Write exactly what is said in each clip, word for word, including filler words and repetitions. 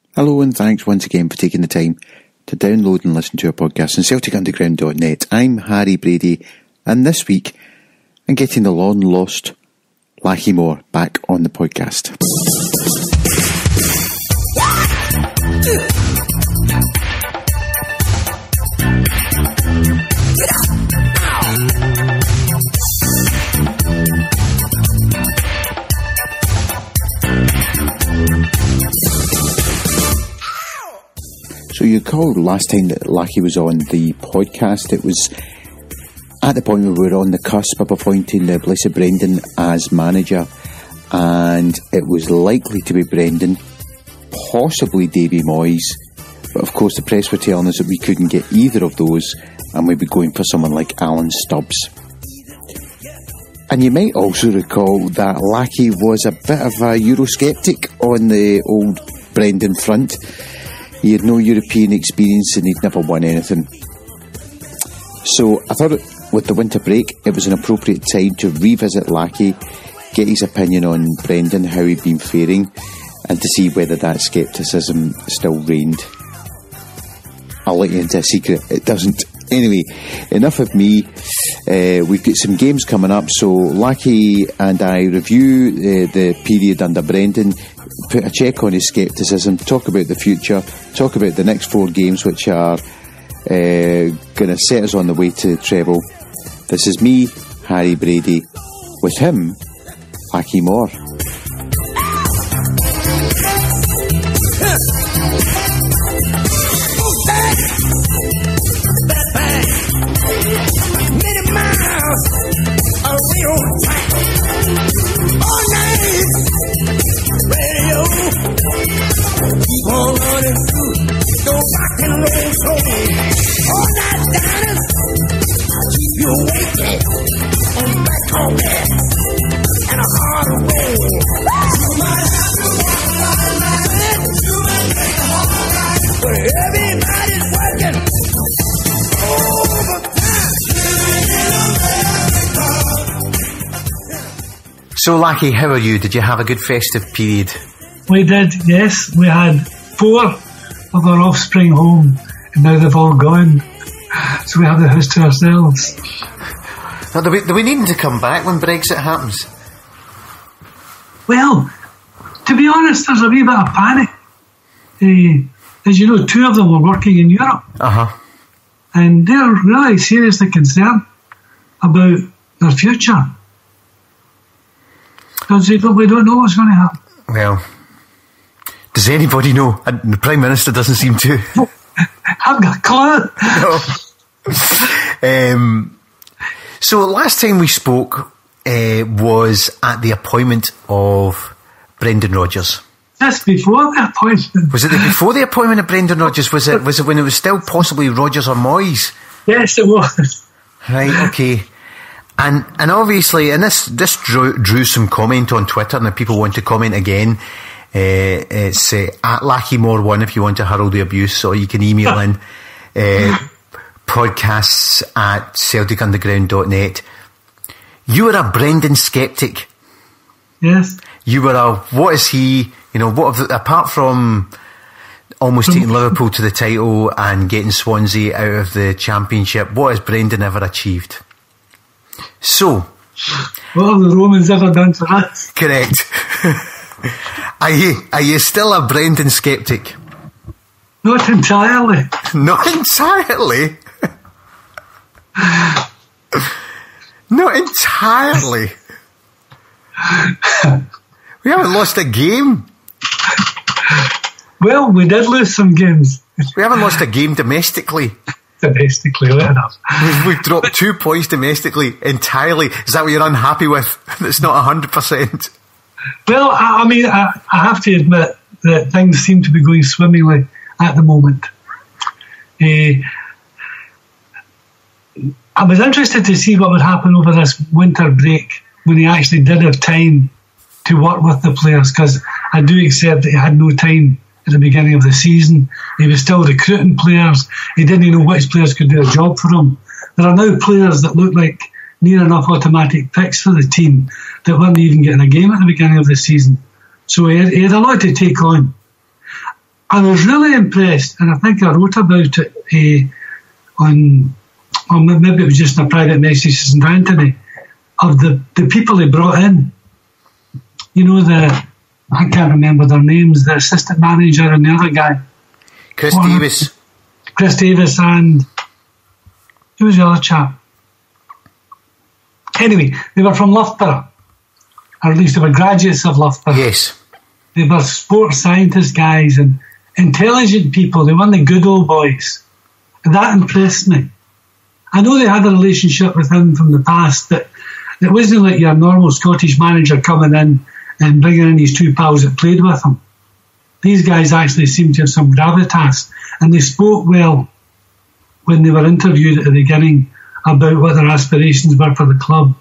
Hello and thanks once again for taking the time to download and listen to our podcast on Celtic Underground dot net. I'm Harry Brady, and this week I'm getting the long lost Lachie Mor back on the podcast. So you recall last time that Lachie was on the podcast, it was at the point where we were on the cusp of appointing the blessed Brendan as manager, and it was likely to be Brendan, possibly Davy Moyes, but of course the press were telling us that we couldn't get either of those and we'd be going for someone like Alan Stubbs. And you might also recall that Lachie was a bit of a Eurosceptic on the old Brendan front. He had no European experience and he'd never won anything. So I thought with the winter break it was an appropriate time to revisit Lachie, get his opinion on Brendan, how he'd been faring, and to see whether that scepticism still reigned. I'll let you into a secret, it doesn't. Anyway, enough of me. Uh, we've got some games coming up, so Lachie and I review uh, the period under Brendan, put a check on his scepticism, talk about the future, talk about the next four games which are uh, going to set us on the way to treble. This is me, Harry Brady, with him, Lachie Mor. So, Lachie, how are you? Did you have a good festive period? We did, yes. We had four of our offspring home, and now they've all gone. So we have the house to ourselves. Now, do we, do we need them to come back when Brexit happens? Well, to be honest, there's a wee bit of panic. Uh, as you know, two of them were working in Europe. Uh-huh. And they're really seriously concerned about their future. Because we don't know what's going to happen. Well, does anybody know? And the Prime Minister doesn't seem to. I've got a clue. No. um, so last time we spoke uh, was at the appointment of Brendan Rodgers. That's before the appointment. Was it the, before the appointment of Brendan Rodgers? Was it was it when it was still possibly Rodgers or Moyes? Yes, it was. Right, okay. And and obviously, and this this drew, drew some comment on Twitter, and if people want to comment again, uh, it's uh, at Lachie Mor one if you want to hurl the abuse, or you can email in uh, podcasts at Celtic Underground dot net. You were a Brendan sceptic. Yes. You were a, what is he, you know, what have the, apart from almost taking Liverpool to the title and getting Swansea out of the Championship, what has Brendan ever achieved? So, what have the Romans ever done to us? Correct. Are you are you still a Brendan sceptic? Not entirely. Not entirely. Not entirely. We haven't lost a game. Well, we did lose some games. We haven't lost a game domestically. Domestically, let enough. We've, we've dropped two points domestically entirely. Is that what you're unhappy with? It's not one hundred percent. Well, I, I mean, I, I have to admit that things seem to be going swimmingly at the moment. Uh, I was interested to see what would happen over this winter break when he actually did have time to work with the players, because I do accept that he had no time at the beginning of the season. He was still recruiting players. He didn't know which players could do a job for him. There are now players that look like near enough automatic picks for the team that weren't even getting a game at the beginning of the season. So he had, he had a lot to take on. I was really impressed, and I think I wrote about it uh, on, or maybe it was just in a private message to Saint Anthony, of the, the people they brought in. You know, the, I can't remember their names, the assistant manager and the other guy. Chris what, Davis. Chris Davis and, who was the other chap? Anyway, they were from Loughborough, or at least they were graduates of Loughborough. Yes. They were sports scientist guys and intelligent people. They weren't the good old boys. And that impressed me. I know they had a relationship with him from the past, that it wasn't like your normal Scottish manager coming in and bringing in his two pals that played with him. These guys actually seemed to have some gravitas, and they spoke well when they were interviewed at the beginning about what their aspirations were for the club.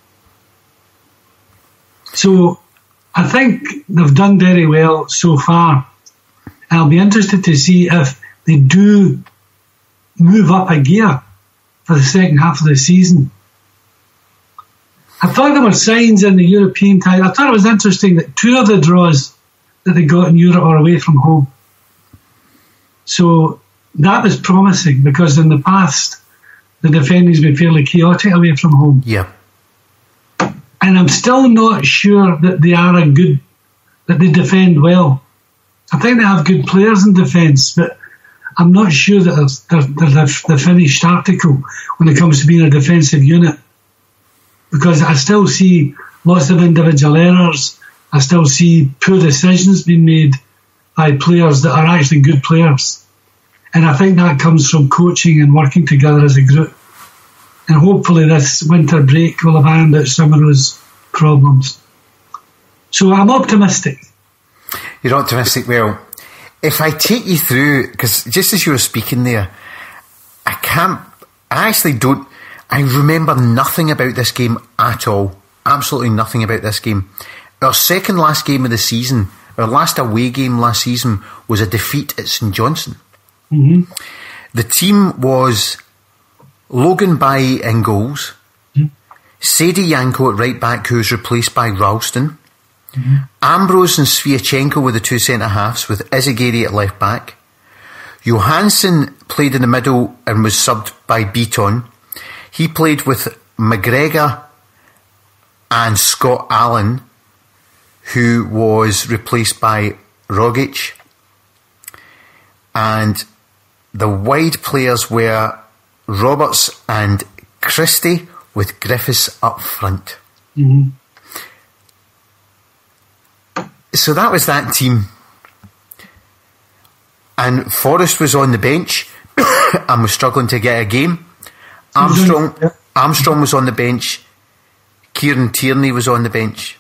So I think they've done very well so far. I'll be interested to see if they do move up a gear for the second half of the season. I thought there were signs in the European title. I thought it was interesting that two of the draws that they got in Europe are away from home. So that was promising, because in the past the defending's been fairly chaotic away from home. Yeah. And I'm still not sure that they are a good, that they defend well. I think they have good players in defence, but I'm not sure that they're, they're, they're the finished article when it comes to being a defensive unit. Because I still see lots of individual errors. I still see poor decisions being made by players that are actually good players. And I think that comes from coaching and working together as a group. And hopefully this winter break will have ironed out some of those problems. So I'm optimistic. You're optimistic. Well, if I take you through, because just as you were speaking there, I can't, I actually don't, I remember nothing about this game at all. Absolutely nothing about this game. Our second last game of the season, our last away game last season, was a defeat at St Johnstone. Mm-hmm. The team was Logan Bailly in goals, mm-hmm. Sadie Yanko at right back, who was replaced by Ralston, mm-hmm. Ambrose and Sviatchenko were the two centre-halves, with Izagiri at left back. Johansson played in the middle and was subbed by Beaton. He played with McGregor and Scott Allen, who was replaced by Rogic. And the wide players were Roberts and Christie, with Griffiths up front. Mm-hmm. So that was that team. And Forrest was on the bench and was struggling to get a game. Armstrong Armstrong was on the bench. Kieran Tierney was on the bench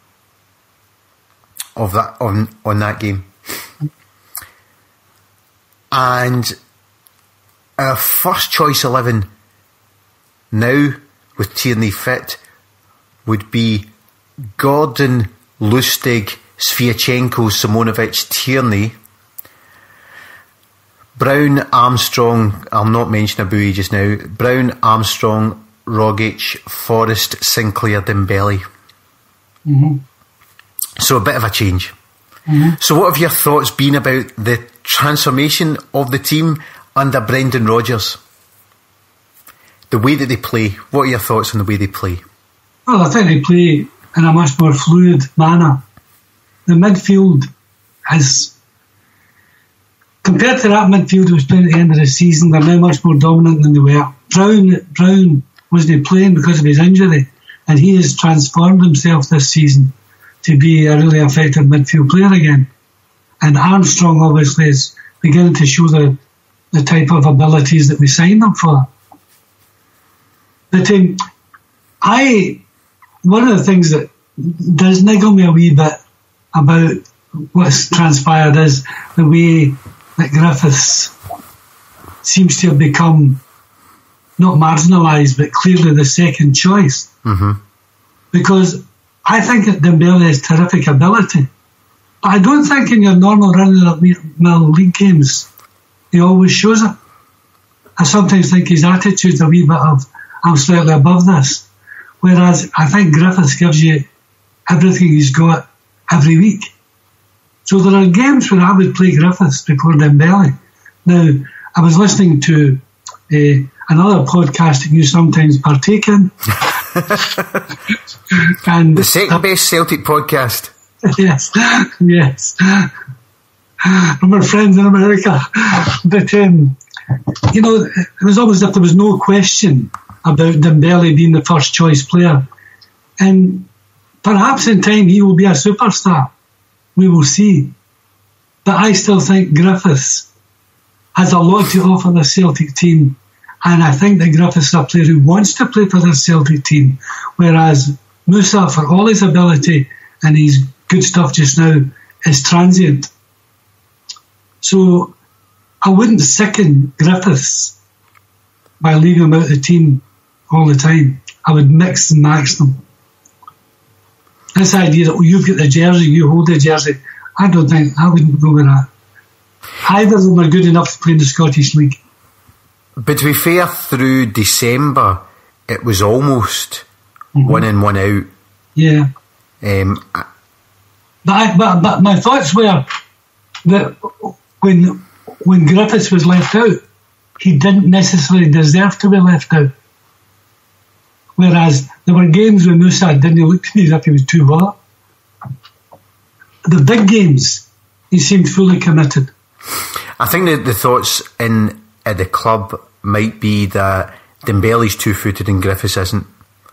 of that on, on that game. And our first choice eleven now, with Tierney fit, would be Gordon, Lustig, Sviatchenko, Simonovic, Tierney, Brown, Armstrong, I'll not mention Abui just now, Brown, Armstrong, Rogic, Forrest, Sinclair, Dembele. Mm-hmm. So a bit of a change. Mm-hmm. So what have your thoughts been about the transformation of the team under Brendan Rodgers? The way that they play. What are your thoughts on the way they play? Well, I think they play in a much more fluid manner. The midfield has, compared to that midfield who was playing at the end of the season, they're now much more dominant than they were. Brown, Brown wasn't playing because of his injury, and he has transformed himself this season to be a really effective midfield player again. And Armstrong obviously is beginning to show the, the type of abilities that we signed him for. But um, I, one of the things that does niggle me a wee bit about what's transpired is the way that Griffiths seems to have become not marginalised, but clearly the second choice. Mm-hmm. Because I think that Dembele has terrific ability. But I don't think in your normal run-of-the-mill league games he always shows it. I sometimes think his attitude's a wee bit of, I'm slightly above this. Whereas I think Griffiths gives you everything he's got every week. So there are games where I would play Griffiths before Dembele. Now, I was listening to uh, another podcast that you sometimes partake in. And the second best Celtic podcast. Yes, yes. From our friends in America. But, um, you know, it was almost as if there was no question about Dembele being the first choice player. And perhaps in time he will be a superstar. We will see. But I still think Griffiths has a lot to offer the Celtic team. And I think that Griffiths is a player who wants to play for the Celtic team. Whereas Musa, for all his ability and his good stuff just now, is transient. So I wouldn't sicken Griffiths by leaving him out of the team all the time. I would mix and match them. This idea that oh, you've got the jersey, you hold the jersey, I don't think, I wouldn't go with that. Either of them are good enough to play in the Scottish League. But to be fair, through December, it was almost mm-hmm. one in, one out. Yeah. Um, I, but, I, but but my thoughts were that when when Griffiths was left out, he didn't necessarily deserve to be left out. Whereas there were games when Musa didn't look to me as if he was too well. The big games, he seemed fully committed. I think that the thoughts in at the club might be that Dembele's two-footed and Griffiths isn't.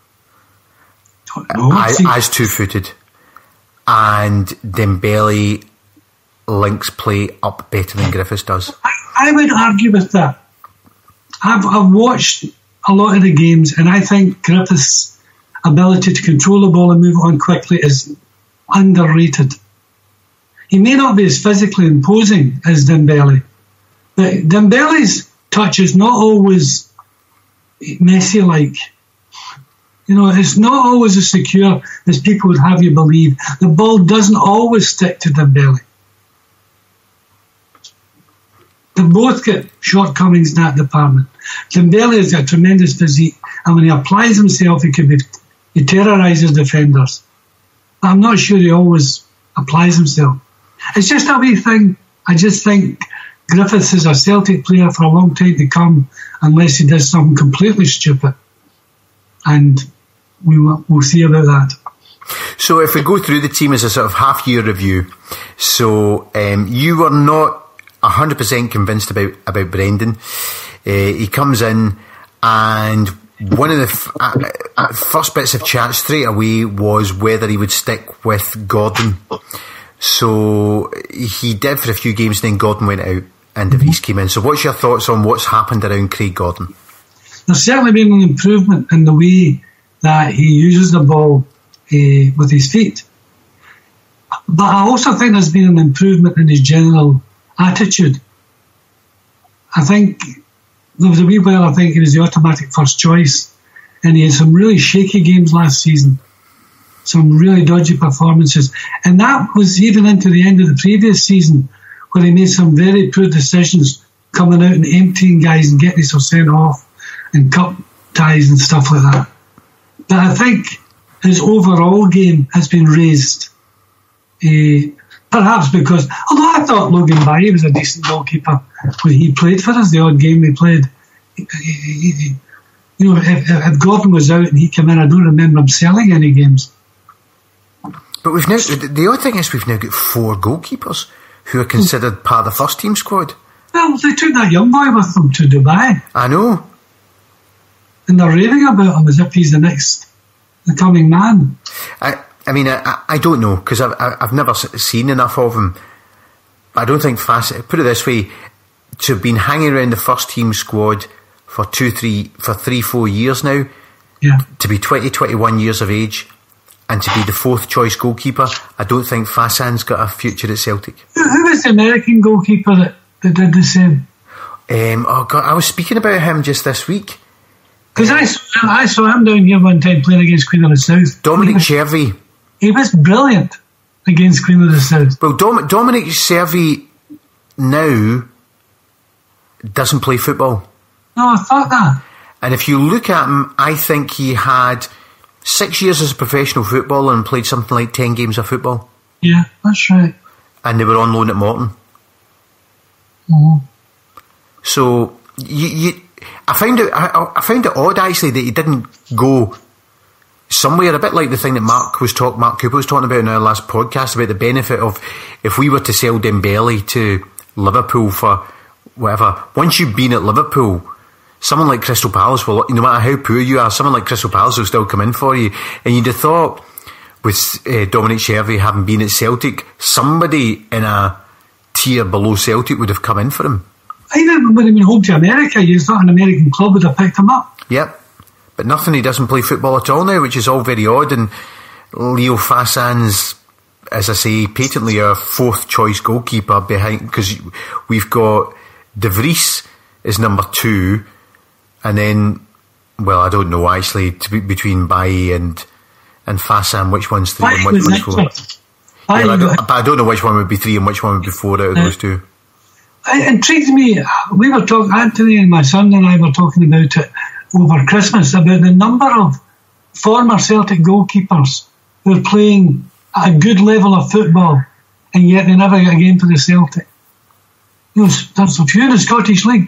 No, as, as two-footed. And Dembele links play up better than Griffiths does. I, I would argue with that. I've, I've watched a lot of the games, and I think Griffiths' ability to control the ball and move on quickly is underrated. He may not be as physically imposing as Dembele, but Dembele's touch is not always Messi-like. You know, it's not always as secure as people would have you believe. The ball doesn't always stick to Dembele. They both get shortcomings in that department. Dembele has got a tremendous physique, and when he applies himself, he can be, he terrorises defenders. But I'm not sure he always applies himself. It's just a wee thing. I just think Griffiths is a Celtic player for a long time to come, unless he does something completely stupid. And we will, we'll see about that. So if we go through the team as a sort of half-year review, so um, you were not one hundred percent convinced about, about Brendan. Uh, he comes in, and one of the f- uh, uh, first bits of chat straight away was whether he would stick with Gordon. So he did for a few games, then Gordon went out and De Vries came in. So what's your thoughts on what's happened around Craig Gordon? There's certainly been an improvement in the way that he uses the ball uh, with his feet. But I also think there's been an improvement in his general attitude. I think there was a wee while I think he was the automatic first choice, and he had some really shaky games last season, some really dodgy performances, and that was even into the end of the previous season, where he made some very poor decisions, coming out and emptying guys and getting himself sent off and cup ties and stuff like that. But I think his overall game has been raised. Uh, perhaps because, although I thought Logan Bailly was a decent goalkeeper when he played for us, the odd game he played. He, he, he, you know, if, if Gordon was out and he came in, I don't remember him selling any games. But we've now, the odd thing is we've now got four goalkeepers who are considered part of the first team squad. Well, they took that young boy with them to Dubai. I know. And they're raving about him as if he's the next, the coming man. I, I mean, I, I don't know, because I've, I've never seen enough of him. I don't think fast. Put it this way: to have been hanging around the first team squad for two, three, for three, four years now. Yeah. To be twenty, twenty-one years of age, and to be the fourth choice goalkeeper, I don't think Fassan's got a future at Celtic. Who, who was the American goalkeeper that, that did the same? Um, oh God, I was speaking about him just this week. Because I, saw, I saw him down here one time playing against Queen of the South. Dominic Chervy. He was brilliant against Queen of the South. Well, Dom, Dominic Chervy now doesn't play football. No, I thought that. And if you look at him, I think he had six years as a professional footballer and played something like ten games of football. Yeah, that's right. and they were on loan at Morton. Mm-hmm. So you, you, I found it. I, I found it odd actually that he didn't go somewhere, a bit like the thing that Mark was talk, Mark Cooper was talking about in our last podcast about the benefit of if we were to sell Dembele to Liverpool for whatever. Once you've been at Liverpool, someone like Crystal Palace will, no matter how poor you are, someone like Crystal Palace will still come in for you. And you'd have thought, with uh, Dominic Shervey having been at Celtic, somebody in a tier below Celtic would have come in for him. Even when he went home to America, you thought an American club would have picked him up. Yep. But nothing, he doesn't play football at all now, which is all very odd. And Leo Fassan's, as I say, patently our fourth choice goalkeeper behind, because we've got De Vries is number two, and then, well, I don't know actually, to be between Bailly and and Fassan, which one's three and which one's four. Yeah, I don't, but I don't know which one would be three and which one would be four out of uh, those two. It intrigued me. We were talking, Anthony and my son and I were talking about it over Christmas, about the number of former Celtic goalkeepers who are playing at a good level of football, and yet they never get a game for the Celtic. You know, there's a few in the Scottish League.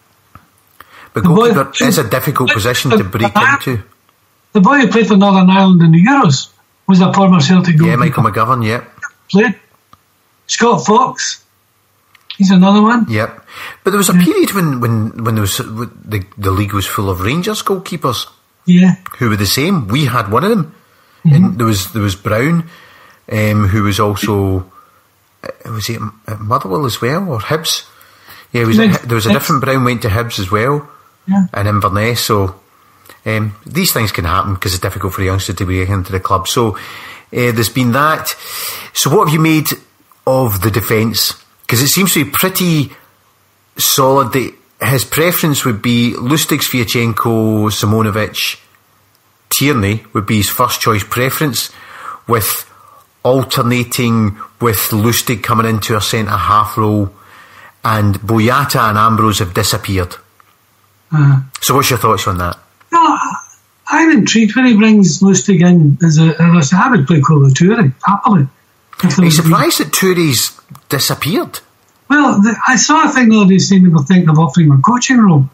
But goalkeeper is a difficult position to break into. The boy who played for Northern Ireland in the Euros was a former Celtic goalkeeper. Yeah, Michael McGovern, yeah. Played. Scott Fox, he's another one. Yep. But there was a yeah. period when, when, when there was, the, the league was full of Rangers goalkeepers. Yeah. Who were the same. We had one of them. Mm-hmm. And there was there was Brown, um, who was also, uh, was he at Motherwell as well, or Hibs? Yeah, was a, there was a different Brown went to Hibs as well, yeah. and Inverness. So um, these things can happen because it's difficult for a youngster to break into the club. So uh, there's been that. So what have you made of the defence? Because it seems to be pretty solid. That his preference would be Lustig, Sviatchenko, Simonovic, Tierney would be his first choice preference, with alternating with Lustig coming into a centre half role, and Boyata and Ambrose have disappeared. Uh, so what's your thoughts on that? No, I'm intrigued when he brings Lustig in as a, as a I would play Colo Toure, happily. Are you surprised that Toure's disappeared? Well, the, I saw a thing the other day saying people think of offering him a coaching role.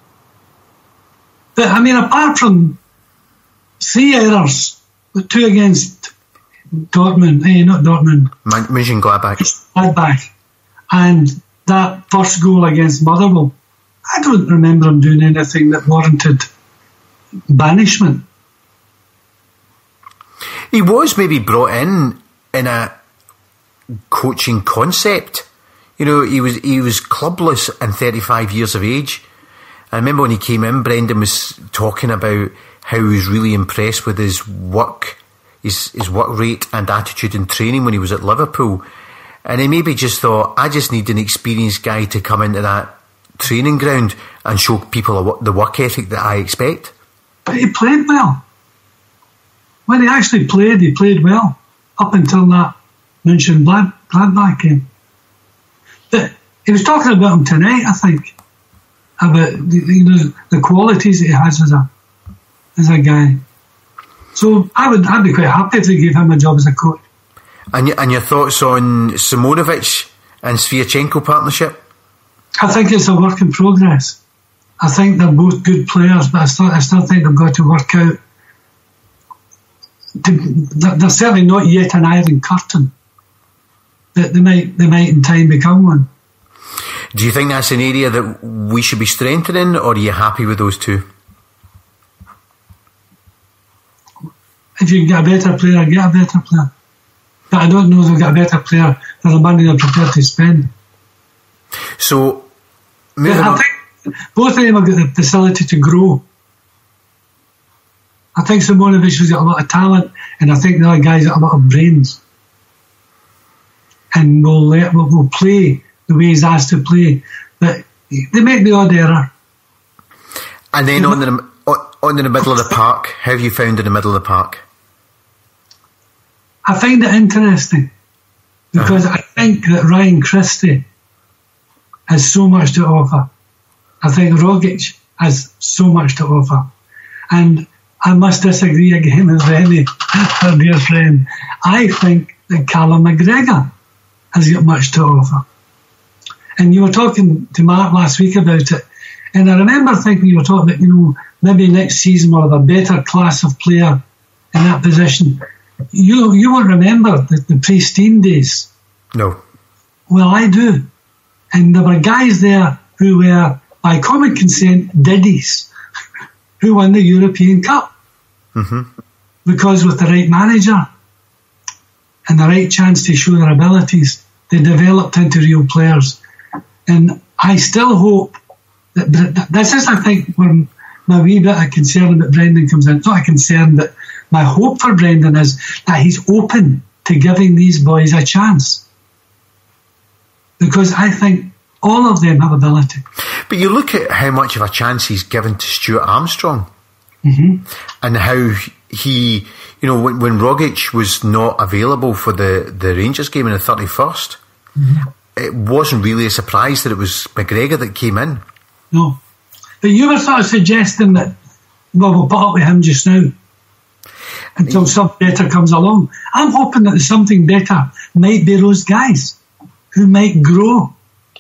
But, I mean, apart from three errors, the two against Dortmund, eh, not Dortmund. Mönchengladbach. Gladbach. And that first goal against Motherwell, I don't remember him doing anything that warranted banishment. He was maybe brought in in a coaching concept. You know, he was he was clubless and thirty-five years of age. I remember when he came in, Brendan was talking about how he was really impressed with his work, his his work rate and attitude in training when he was at Liverpool. And he maybe just thought, I just need an experienced guy to come into that training ground and show people the work ethic that I expect. But he played well. When he actually played, he played well up until that Mönchengladbach game. But he was talking about him tonight, I think, about the, you know, the qualities that he has as a as a guy. So I would I'd be quite happy if they gave him a job as a coach. And your, and your thoughts on Simonovic and Sviatchenko partnership? I think it's a work in progress. I think they're both good players, but I still I still think they've got to work out. To, they're certainly not yet an Iron Curtain. They, they might they might in time become one. Do you think that's an area that we should be strengthening, or are you happy with those two? If you can get a better player, get a better player. But I don't know if they'll get a better player for the money they're prepared to spend. So, I think both of them have got the facility to grow. I think Simonovic has got a lot of talent, and I think the other guy's got a lot of brains. And will let will, will play the way he's asked to play. But they make the odd error. And then on the on in the middle of the park, how have you found in the middle of the park? I find it interesting because uh-huh. I think that Ryan Christie has so much to offer. I think Rogic has so much to offer. And I must disagree again with Rennie, our dear friend. I think that Callum McGregor has got much to offer. And you were talking to Mark last week about it, and I remember thinking you were talking about, you know, maybe next season we'll have a better class of player in that position. You you won't remember the, the pre-Steam days. No. Well, I do. And there were guys there who were, by common consent, diddies, who won the European Cup. Mm-hmm. Because with the right manager and the right chance to show their abilities, they developed into real players. And I still hope that this is, I think, where my wee bit of concern about Brendan comes in. It's not a concern, but my hope for Brendan is that he's open to giving these boys a chance. Because I think all of them have ability. But you look at how much of a chance he's given to Stuart Armstrong. Mm-hmm. And how he, you know, when, when Rogic was not available for the, the Rangers game in the thirty-first, mm-hmm. it wasn't really a surprise that it was McGregor that came in. No. But you were sort of suggesting that, well, we'll put up with him just now until something better comes along. I'm hoping that something better might be those guys who might grow.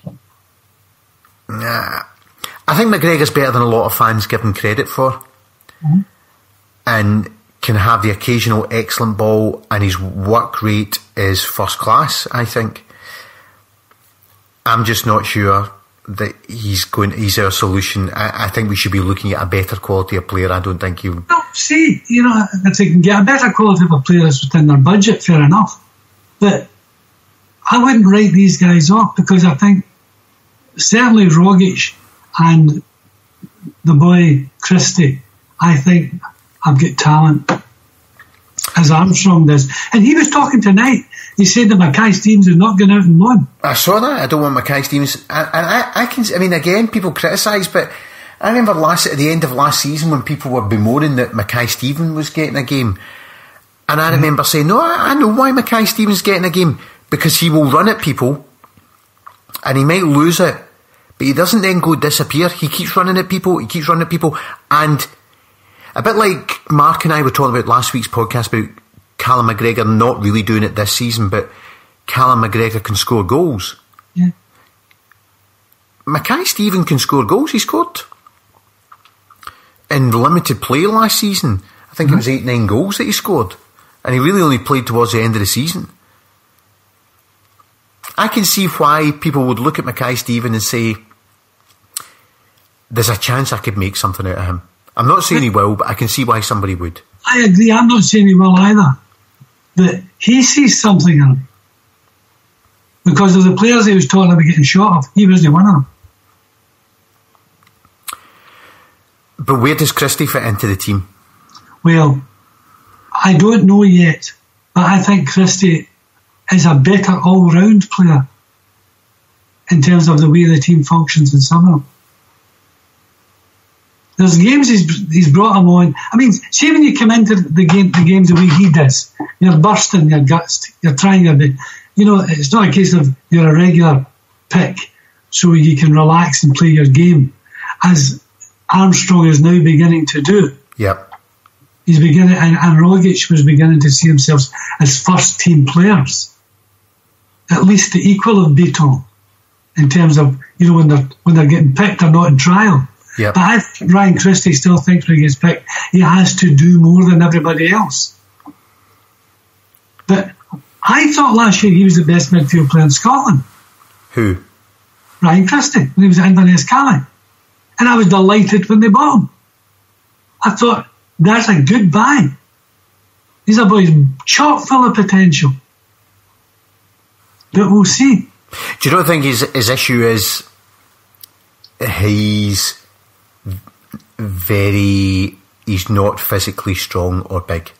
Nah. I think McGregor's better than a lot of fans give him credit for. Mm-hmm. And can have the occasional excellent ball, and his work rate is first class, I think. I'm just not sure that he's going. He's our solution. I, I think we should be looking at a better quality of player. I don't think you. Well, see, you know, if they can get a better quality of a player that's within their budget, fair enough. But I wouldn't write these guys off, because I think certainly Rogic and the boy Christie, I think, have got talent, as Armstrong does. And he was talking tonight. He said that Mackay Stevens is not going out and won. I saw that. I don't want Mackay Stevens. And I, I, I can. I mean, again, people criticise, but I remember last at the end of last season when people were bemoaning that Mackay Stevens was getting a game, and I remember saying, "No, I, I know why Mackay Stevens is getting a game, because he will run at people, and he might lose it, but he doesn't then go disappear. He keeps running at people. He keeps running at people, and." A bit like Mark and I were talking about last week's podcast about Callum McGregor not really doing it this season, but Callum McGregor can score goals. Yeah. Mackay Stevens can score goals. He scored in limited play last season. I think mm-hmm. it was eight, nine goals that he scored. And he really only played towards the end of the season. I can see why people would look at Mackay Stevens and say, there's a chance I could make something out of him. I'm not saying he will, but I can see why somebody would. I agree. I'm not saying he will either. But he sees something in him. Because of the players he was talking about getting shot of, he wasn't one of them. But where does Christie fit into the team? Well, I don't know yet. But I think Christie is a better all-round player in terms of the way the team functions than some of them. There's games he's he's brought him on. I mean, see when you come into the game, the games the way he does, you're bursting your guts, you're trying your bit. You know, it's not a case of you're a regular pick, so you can relax and play your game, as Armstrong is now beginning to do. Yep. He's beginning, and, and Rogic was beginning to see himself as first team players, at least the equal of Beaton, in terms of, you know, when they're when they're getting picked or not in trial. Yep. But I think Ryan Christie still thinks when he gets picked, he has to do more than everybody else. But I thought last year he was the best midfield player in Scotland. Who? Ryan Christie, when he was at Inverness Calais. And I was delighted when they bought him. I thought, that's a good buy. He's a boy chock full of potential. But we'll see. Do you not think his, his issue is he's very he's not physically strong or big?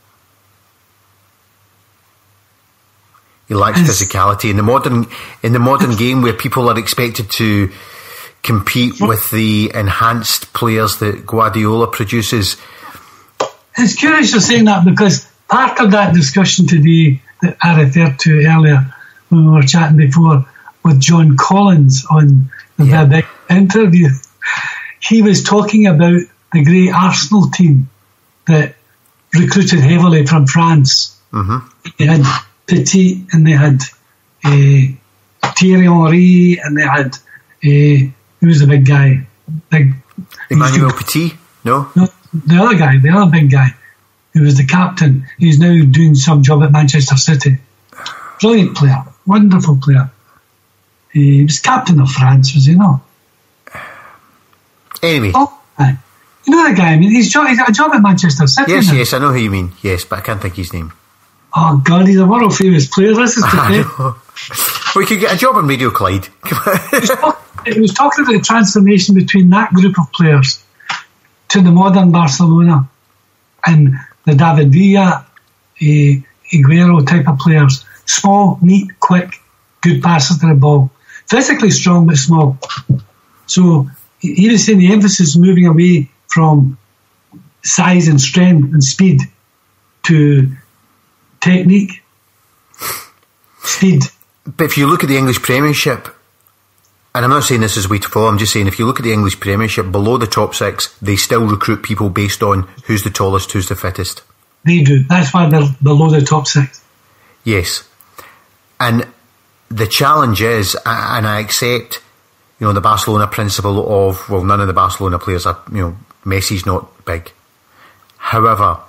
He lacks physicality in the modern in the modern game, where people are expected to compete with the enhanced players that Guardiola produces. It's curious you're saying that, because part of that discussion today that I referred to earlier when we were chatting before with John Collins on the yeah. big interview, he was talking about the great Arsenal team that recruited heavily from France. Mm-hmm. They had Petit and they had uh, Thierry Henry, and they had uh, who was the big guy? Big Emmanuel Petit? No? No, the other guy, the other big guy, who was the captain. He's now doing some job at Manchester City. Brilliant player, wonderful player. He was captain of France, was he not? Anyway. Oh, you know that guy? I mean, he's, jo- he's got a job at Manchester City. Yes, now. yes, I know who you mean. Yes, but I can't think his name. Oh God, he's a world famous player. This is the We could get a job on Radio Clyde. he, was talk- he was talking about the transformation between that group of players to the modern Barcelona and the David Villa, uh, Aguero type of players. Small, neat, quick, good passes to the ball. Physically strong but small. So he was saying the emphasis is moving away from size and strength and speed to technique, speed. But if you look at the English Premiership, and I'm not saying this is way to follow, I'm just saying if you look at the English Premiership, below the top six, they still recruit people based on who's the tallest, who's the fittest. They do. That's why they're below the top six. Yes. And the challenge is, and I accept, you know, the Barcelona principle of, well, none of the Barcelona players are, you know, Messi's not big. However,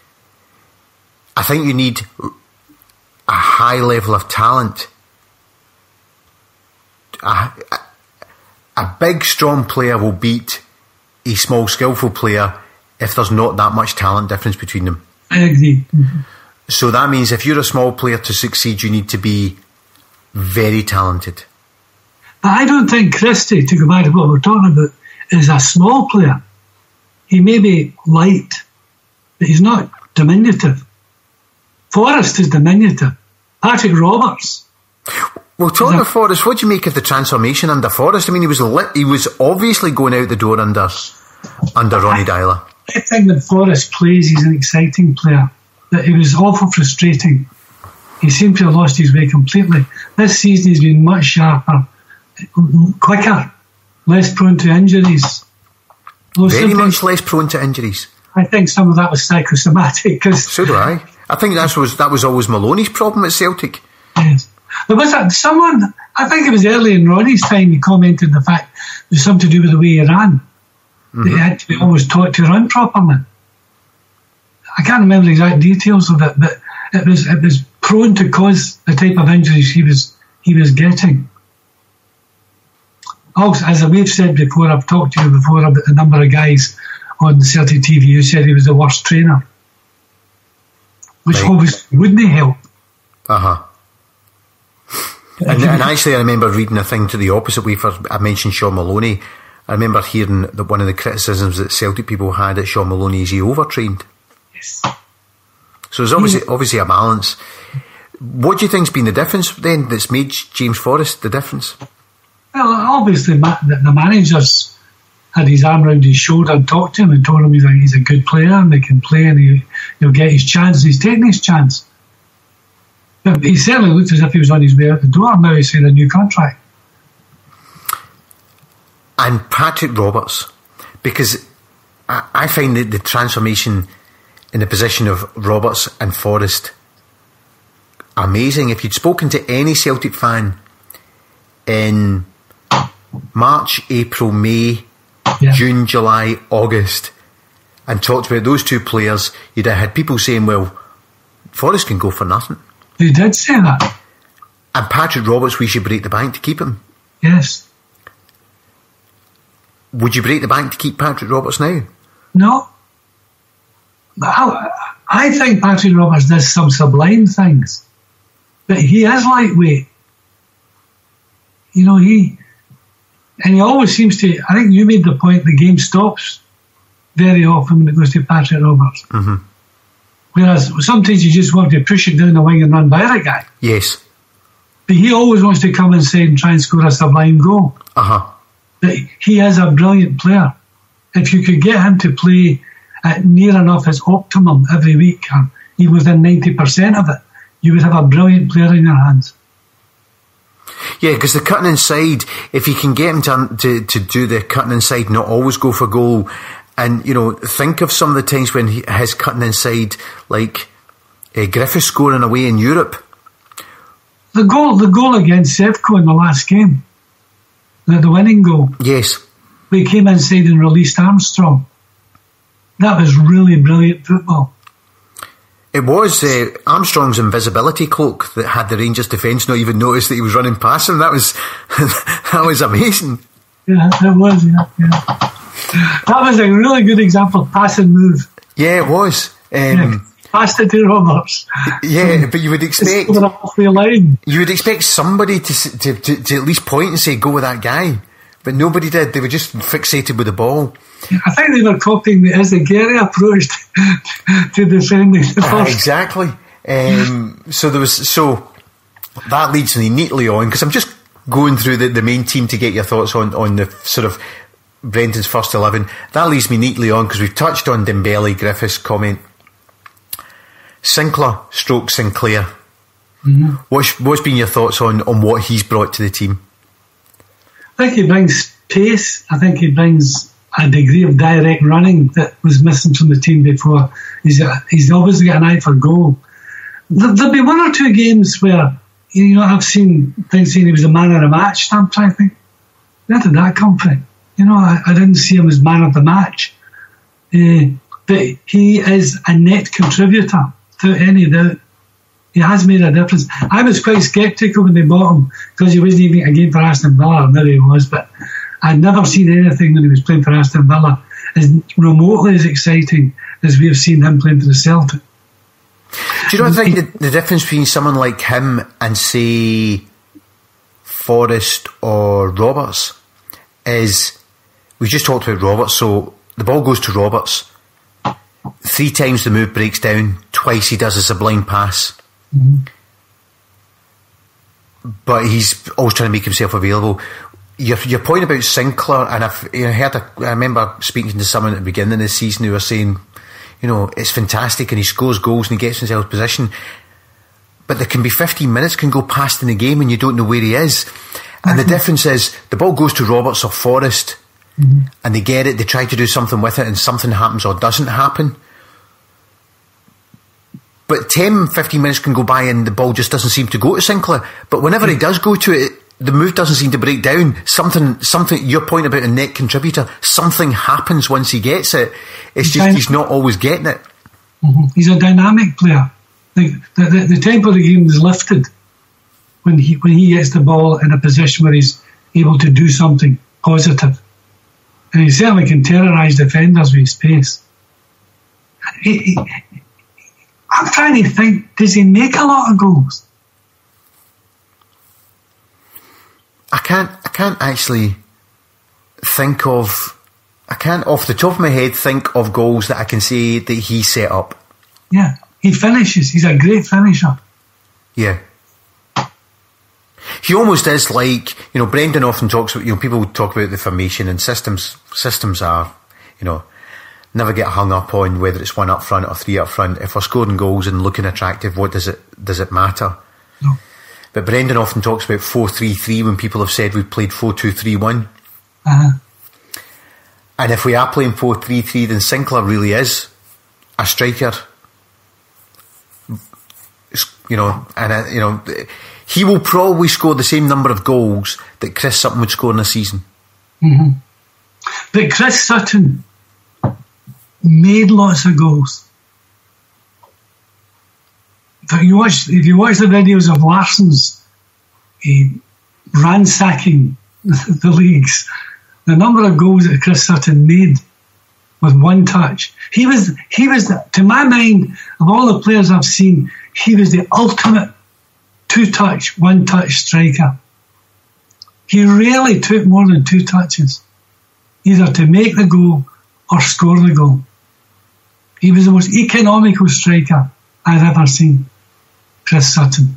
I think you need a high level of talent. A, a, a big, strong player will beat a small, skillful player if there's not that much talent difference between them. I agree. Mm-hmm. So that means if you're a small player to succeed, you need to be very talented. But I don't think Christie, to go back to what we're talking about, is a small player. He may be light, but he's not diminutive. Forrest is diminutive. Patrick Roberts. Well, talking of Forrest, what do you make of the transformation under Forrest? I mean, he was lit, he was obviously going out the door under under Ronnie Dyler. I think when Forrest plays, he's an exciting player. But he was awful frustrating. He seemed to have lost his way completely. This season he's been much sharper, quicker, less prone to injuries. Though Very much less prone to injuries. I think some of that was psychosomatic. Cause so do I. I think that was that was always Maloney's problem at Celtic. Yes. There was a, someone, I think it was early in Ronnie's time, he commented the fact it was something to do with the way he ran. Mm-hmm. That he had to be always taught to run properly. I can't remember the exact details of it, but it was it was prone to cause the type of injuries he was he was getting. Also, as we've said before, I've talked to you before about the number of guys on Celtic T V who said he was the worst trainer, which right. obviously wouldn't help. Uh huh. And, and actually, I remember reading a thing to the opposite way. For I mentioned Sean Maloney. I remember hearing that one of the criticisms that Celtic people had at Sean Maloney is he overtrained. Yes. So there's obviously obviously a balance. What do you think's been the difference then that's made James Forrest the difference? Well, obviously the managers had his arm around his shoulder and talked to him and told him he's a, he's a good player and they can play and he, he'll get his chance. He's taking his chance. But he certainly looked as if he was on his way out the door. Now he's in a new contract. And Patrick Roberts, because I, I find that the transformation in the position of Roberts and Forrest amazing. If you'd spoken to any Celtic fan in March, April, May, yeah. June, July, August, and talked about those two players, you'd have had people saying, well, Forrest can go for nothing. They did say that. And Patrick Roberts, we should break the bank to keep him. Yes. Would you break the bank to keep Patrick Roberts now? No. I, I think Patrick Roberts does some sublime things. But he is lightweight. You know, he... And he always seems to... I think you made the point the game stops very often when it goes to Patrick Roberts. Mm-hmm. Whereas sometimes you just want to push it down the wing and run by the guy. Yes. But he always wants to come inside and try and score a sublime goal. Uh-huh. But he is a brilliant player. If you could get him to play at near enough his optimum every week, or even within ninety percent of it, you would have a brilliant player in your hands. Yeah, because the cutting inside, if you can get him to, to to do the cutting inside, not always go for goal, and, you know, think of some of the times when he, his cutting inside, like uh, Griffith scoring away in Europe, The goal, the goal against Sevco in the last game, the, the winning goal. Yes. We came inside and released Armstrong. That was really brilliant football. It was uh, Armstrong's invisibility cloak that had the Rangers defence not even notice that he was running past him. That was that was amazing. Yeah, it was. Yeah, yeah. That was a really good example of pass and move. Yeah, it was. Um, yeah. Passed it to Roberts. Yeah, but you would expect line. you would expect somebody to, to to to at least point and say go with that guy, but nobody did. They were just fixated with the ball. I think they were copying the Ezegiri approach to, to defending the uh, first. Exactly. Um, so there was so that leads me neatly on, because I'm just going through the, the main team to get your thoughts on on the sort of Brendan's first eleven. That leads me neatly on because we've touched on Dembele, Griffiths' comment. Sinclair stroke Sinclair. Mm-hmm. What's, what's been your thoughts on, on what he's brought to the team? I think he brings pace. I think he brings a degree of direct running that was missing from the team before. He's a, he's obviously got an eye for goal. There, there'll be one or two games where, you know, I've seen things saying he was the man of the match. I'm trying to think, where did that come from? You know, I, I didn't see him as man of the match. Uh, but he is a net contributor. Without any doubt, he has made a difference. I was quite sceptical when they bought him because he wasn't even a game for Aston Villa. There he was, but I'd never seen anything when he was playing for Aston Villa as remotely as exciting as we have seen him playing for the Celtic. Do you not think the, the difference between someone like him and, say, Forrest or Roberts is, we just talked about Roberts, so the ball goes to Roberts. Three times the move breaks down, twice he does a sublime pass. Mm-hmm. But he's always trying to make himself available. Your your point about Sinclair, and I've you know, heard, a, I remember speaking to someone at the beginning of the season who were saying, you know, it's fantastic and he scores goals and he gets himself position. But there can be fifteen minutes can go past in the game and you don't know where he is. And mm-hmm. the difference is the ball goes to Roberts or Forrest. Mm-hmm. And they get it, they try to do something with it and something happens or doesn't happen. But ten, fifteen minutes can go by and the ball just doesn't seem to go to Sinclair. But whenever he does go to it, the move doesn't seem to break down. Something, something. Your point about a net contributor, something happens once he gets it. It's just he's not always getting it. Mm-hmm. He's a dynamic player. The, the, the, the tempo of the game is lifted when he when he gets the ball in a position where he's able to do something positive. And he certainly can terrorise defenders with his pace. He, he, I'm trying to think, does he make a lot of goals? I can't I can't actually think of, I can't off the top of my head think of goals that I can say that he set up. Yeah, he finishes. He's a great finisher. Yeah. He almost is like, you know, Brendan often talks about, you know, people talk about the formation and systems. Systems are, you know, never get hung up on whether it's one up front or three up front. If we're scoring goals and looking attractive, what does it does it matter? No. But Brendan often talks about four three three when people have said we've played four two three one. Uh-huh. And if we are playing four three three, then Sinclair really is a striker. You know, and uh, you know, he will probably score the same number of goals that Chris Sutton would score in a season. Mm-hmm. But Chris Sutton made lots of goals. If you watch, if you watch the videos of Larsson's uh, ransacking the leagues, the number of goals that Chris Sutton made with one touch, he was, he was, the, to my mind, of all the players I've seen, he was the ultimate two-touch, one-touch striker. He rarely took more than two touches, either to make the goal or score the goal. He was the most economical striker I've ever seen, Chris Sutton.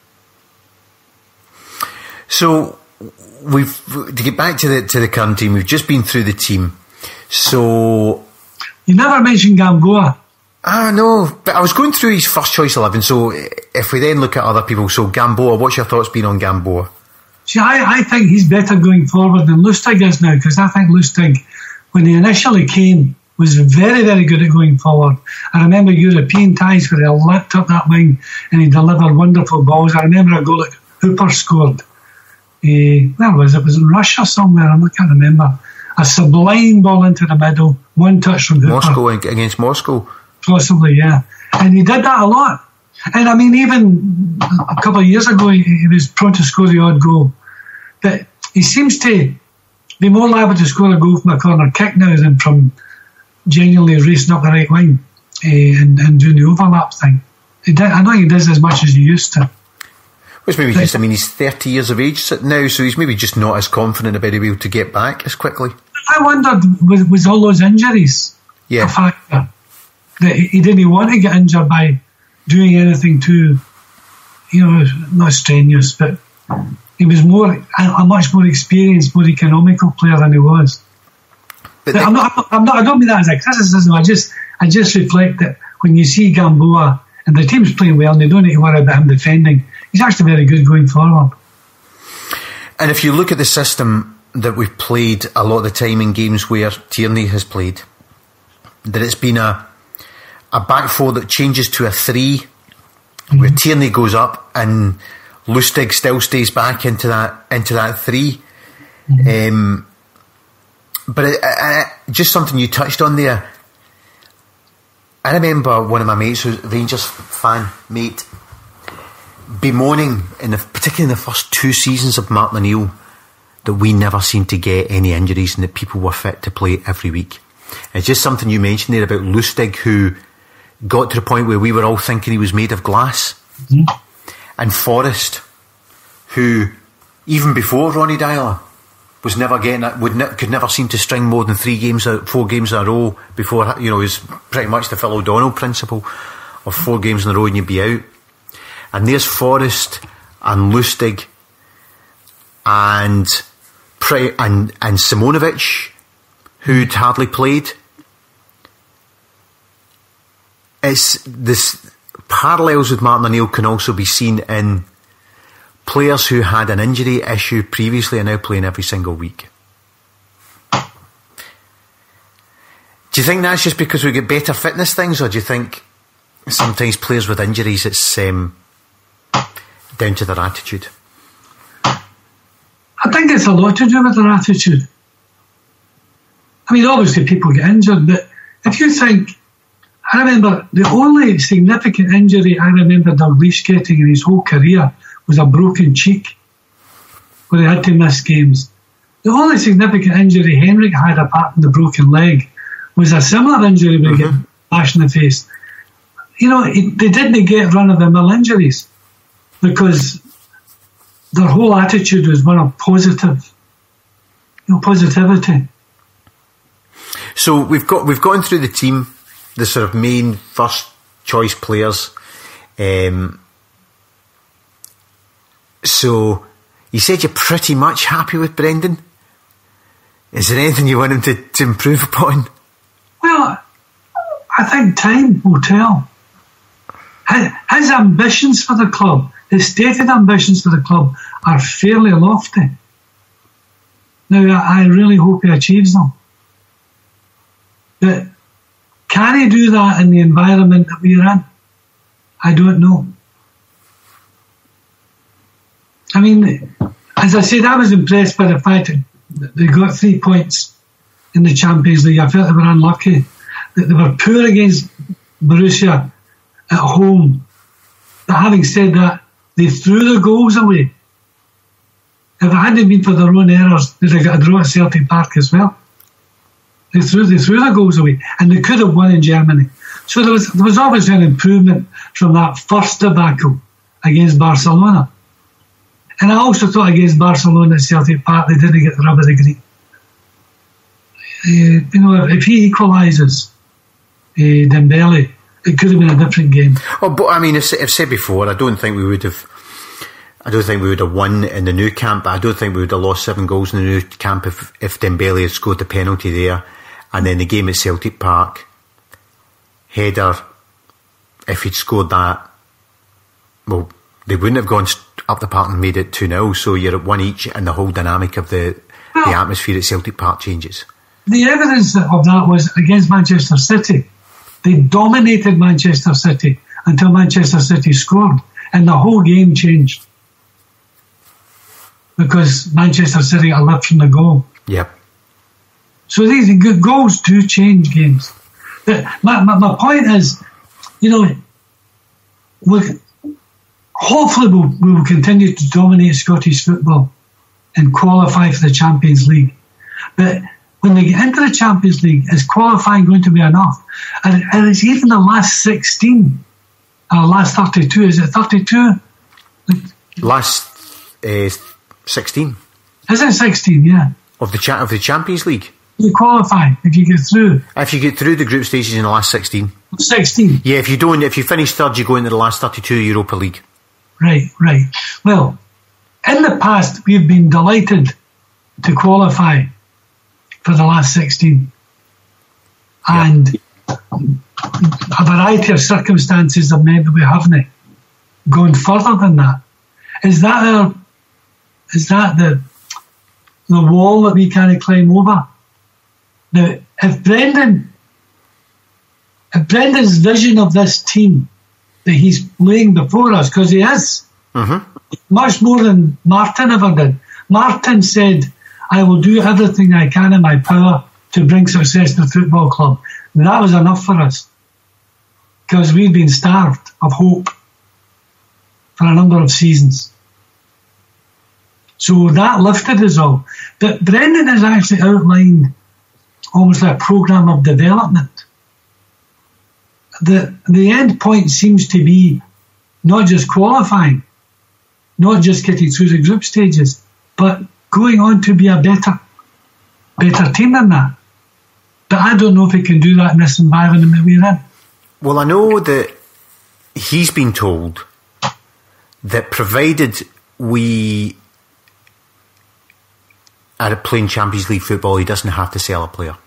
So, we've to get back to the to the current team, we've just been through the team. So, you never mentioned Gamboa. Ah, no, but I was going through his first choice eleven. So, if we then look at other people, so Gamboa, what's your thoughts been on Gamboa? See, I, I think he's better going forward than Lustig is now, because I think Lustig, when he initially came, was very, very good at going forward. I remember European ties where he leapt up that wing and he delivered wonderful balls. I remember a goal at Hooper scored. Uh, where was it? Was it Russia somewhere? I can't remember. A sublime ball into the middle, one touch from Hooper. Moscow against Moscow? Possibly, yeah. And he did that a lot. And I mean, even a couple of years ago, he, he was prone to score the odd goal. But he seems to be more liable to score a goal from a corner kick now than from genuinely racing up the right wing uh, and, and doing the overlap thing. He did, I know he does as much as he used to. Which maybe just, I mean, he's thirty years of age now, so he's maybe just not as confident about being able to get back as quickly. I wondered, was, was all those injuries yeah. a factor? That he didn't want to get injured by doing anything too, you know, not strenuous, but he was more a, a much more experienced, more economical player than he was. But but I'm, not, I'm not. I don't mean that as a criticism. I just, I just reflect that when you see Gamboa and the team's playing well, and they don't need to worry about him defending, he's actually very good going forward. And if you look at the system that we've played a lot of the time in games where Tierney has played, that it's been a a back four that changes to a three, mm-hmm. where Tierney goes up and Lustig still stays back into that into that three. Mm-hmm. Um, but it, it, just something you touched on there. I remember one of my mates, who's a Rangers fan, mate, bemoaning, in the, particularly in the first two seasons of Martin O'Neill, that we never seemed to get any injuries and that people were fit to play every week. It's just something you mentioned there about Lustig, who got to the point where we were all thinking he was made of glass. Mm-hmm. And Forrest, who, even before Ronnie Dyler, was never getting it, would ne- could never seem to string more than three games, four games in a row before, you know, it was pretty much the Phil O'Donnell principle of four games in a row and you'd be out. And there's Forrest and Lustig and pre- and and Simonovic, who'd hardly played. It's this parallels with Martin O'Neill can also be seen in players who had an injury issue previously are now playing every single week. Do you think that's just because we get better fitness things, or do you think sometimes players with injuries, it's um, down to their attitude? I think it's a lot to do with their attitude. I mean, obviously people get injured, but if you think, I remember the only significant injury I remember Dalglish getting in his whole career was a broken cheek, where he had to miss games. The only significant injury Henrik had, apart from the broken leg, was a similar injury where he mm-hmm. got bashed in the face. You know, it, they didn't get run-of-the-mill injuries because their whole attitude was one of positive, you know, positivity. So we've got we've gone through the team, the sort of main first choice players. Um, so you said you're pretty much happy with Brendan. Is there anything you want him to, to improve upon? Well, I think time will tell. His, his ambitions for the club, his stated ambitions for the club, are fairly lofty. Now, I really hope he achieves them. But can he do that in the environment that we're in? I don't know. I mean, as I said, I was impressed by the fact that they got three points in the Champions League. I felt they were unlucky. That they were poor against Borussia at home. But having said that, they threw the goals away. If it hadn't been for their own errors, they'd have got a draw at Celtic Park as well. They threw, they threw the goals away, and they could have won in Germany. So there was there was obviously an improvement from that first debacle against Barcelona. And I also thought against Barcelona at Celtic Park, they didn't get the rub of the green. Uh, you know, if he equalises uh, Dembele, it could have been a different game. Oh, but I mean, I've said before, I don't think we would have. I don't think we would have won in the new camp, but I don't think we would have lost seven goals in the new camp if if Dembele had scored the penalty there, and then the game at Celtic Park, header. If he'd scored that, well, they wouldn't have gone up the park and made it two nil. So you're at one each, and the whole dynamic of the well, the atmosphere at Celtic Park changes. The evidence of that was against Manchester City. They dominated Manchester City until Manchester City scored, and the whole game changed. because Manchester City got a lift from the goal. Yep. So these goals do change games. My, my, my point is, you know, we hopefully we'll, we will continue to dominate Scottish football and qualify for the Champions League. But when they get into the Champions League, is qualifying going to be enough? And, and it's even the last sixteen, or last thirty-two. Is it thirty-two? Last uh, sixteen. Is it sixteen? Yeah. Of the cha- of the Champions League. You qualify if you get through. If you get through the group stages in the last sixteen. Sixteen. Yeah. If you don't, if you finish third, you go into the last thirty-two Europa League. Right. Right. Well, in the past, we've been delighted to qualify for the last sixteen. And yeah. a variety of circumstances have meant that we haven't gone further than that. Is that our, is that the the wall that we kind of climb over? Now, if Brendan, if Brendan's vision of this team that he's laying before us, because he is, mm-hmm. much more than Martin ever did. Martin said, I will do everything I can in my power to bring success to the football club. And that was enough for us, because we'd been starved of hope for a number of seasons. So that lifted us all. But Brendan has actually outlined almost like a programme of development. The, the end point seems to be not just qualifying, not just getting through the group stages, but going on to be a better, better team than that. But I don't know if he can do that in this environment that we're in. Well, I know that he's been told that provided we are playing Champions League football, he doesn't have to sell a player.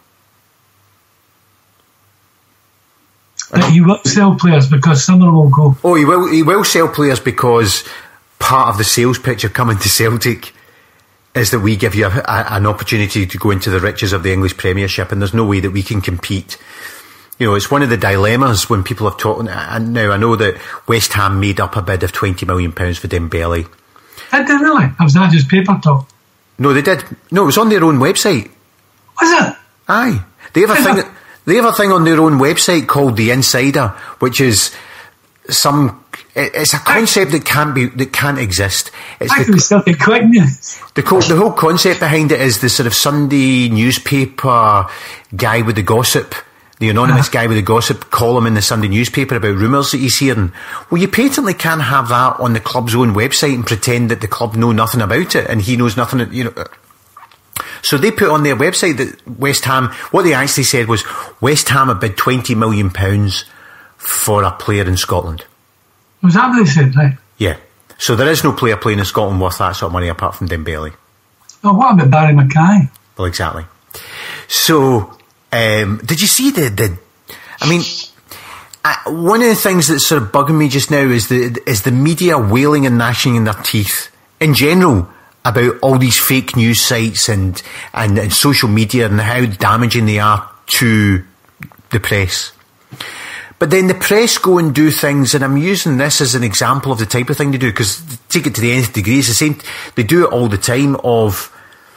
But he will sell players because some of them will go. Oh, he will. He will sell players because part of the sales pitch of coming to Celtic is that we give you a, a, an opportunity to go into the riches of the English Premiership, and there's no way that we can compete. You know, it's one of the dilemmas when people have talked. And now I know that West Ham made up a bid of twenty million pounds for Dembele. Did they really? Or was that just paper talk? No, they did. No, it was on their own website. Was it? Aye, they have a thing. They have a thing on their own website called The Insider, which is some. It's a concept that can't be that can't exist. It's I the, can still get quick news. The, the whole concept behind it is the sort of Sunday newspaper guy with the gossip, the anonymous uh-huh. guy with the gossip column in the Sunday newspaper about rumours that he's hearing. Well, you patently can't have that on the club's own website and pretend that the club know nothing about it and he knows nothing. You know. So they put on their website that West Ham, what they actually said was West Ham had bid twenty million pounds for a player in Scotland. Was that what they said, right? Yeah. So there is no player playing in Scotland worth that sort of money apart from Dembele. Oh, what about Barry Mackay? Well, exactly. So, um, did you see the, the I mean, I, one of the things that's sort of bugging me just now is the, is the media wailing and gnashing in their teeth in general about all these fake news sites and, and, and social media and how damaging they are to the press. But then the press go and do things, and I'm using this as an example of the type of thing they do, because take it to the nth degree, it's the same, they do it all the time of,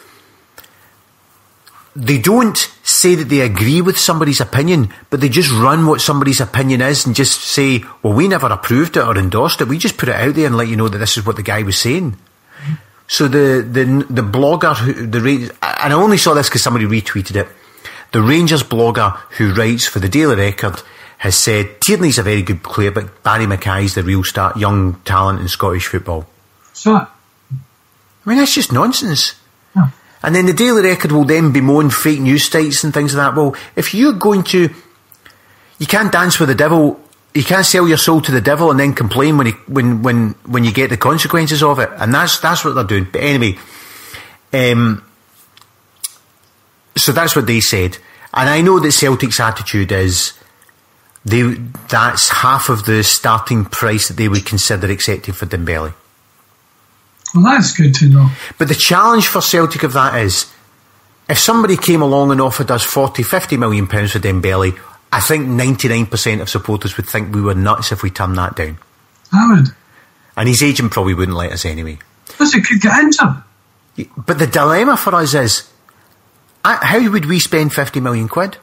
they don't say that they agree with somebody's opinion, but they just run what somebody's opinion is and just say, well, we never approved it or endorsed it, we just put it out there and let you know that this is what the guy was saying. So the, the the blogger, who, the and I only saw this because somebody retweeted it, the Rangers blogger who writes for the Daily Record has said, Tierney's a very good player, but Barry Mackay's the real star, young talent in Scottish football. So, I mean, that's just nonsense. Yeah. And then the Daily Record will then bemoan fake news sites and things like that. Well, if you're going to, you can't dance with the devil, you can't sell your soul to the devil and then complain when he, when when when you get the consequences of it, and that's that's what they're doing. But anyway, um, so that's what they said, and I know that Celtic's attitude is they that's half of the starting price that they would consider accepting for Dembele. Well, that's good to know. But the challenge for Celtic of that is, if somebody came along and offered us forty, fifty million pounds for Dembele, I think ninety-nine percent of supporters would think we were nuts if we turned that down. I would. And his agent probably wouldn't let us anyway. Because he could get injured. But the dilemma for us is, how would we spend fifty million quid?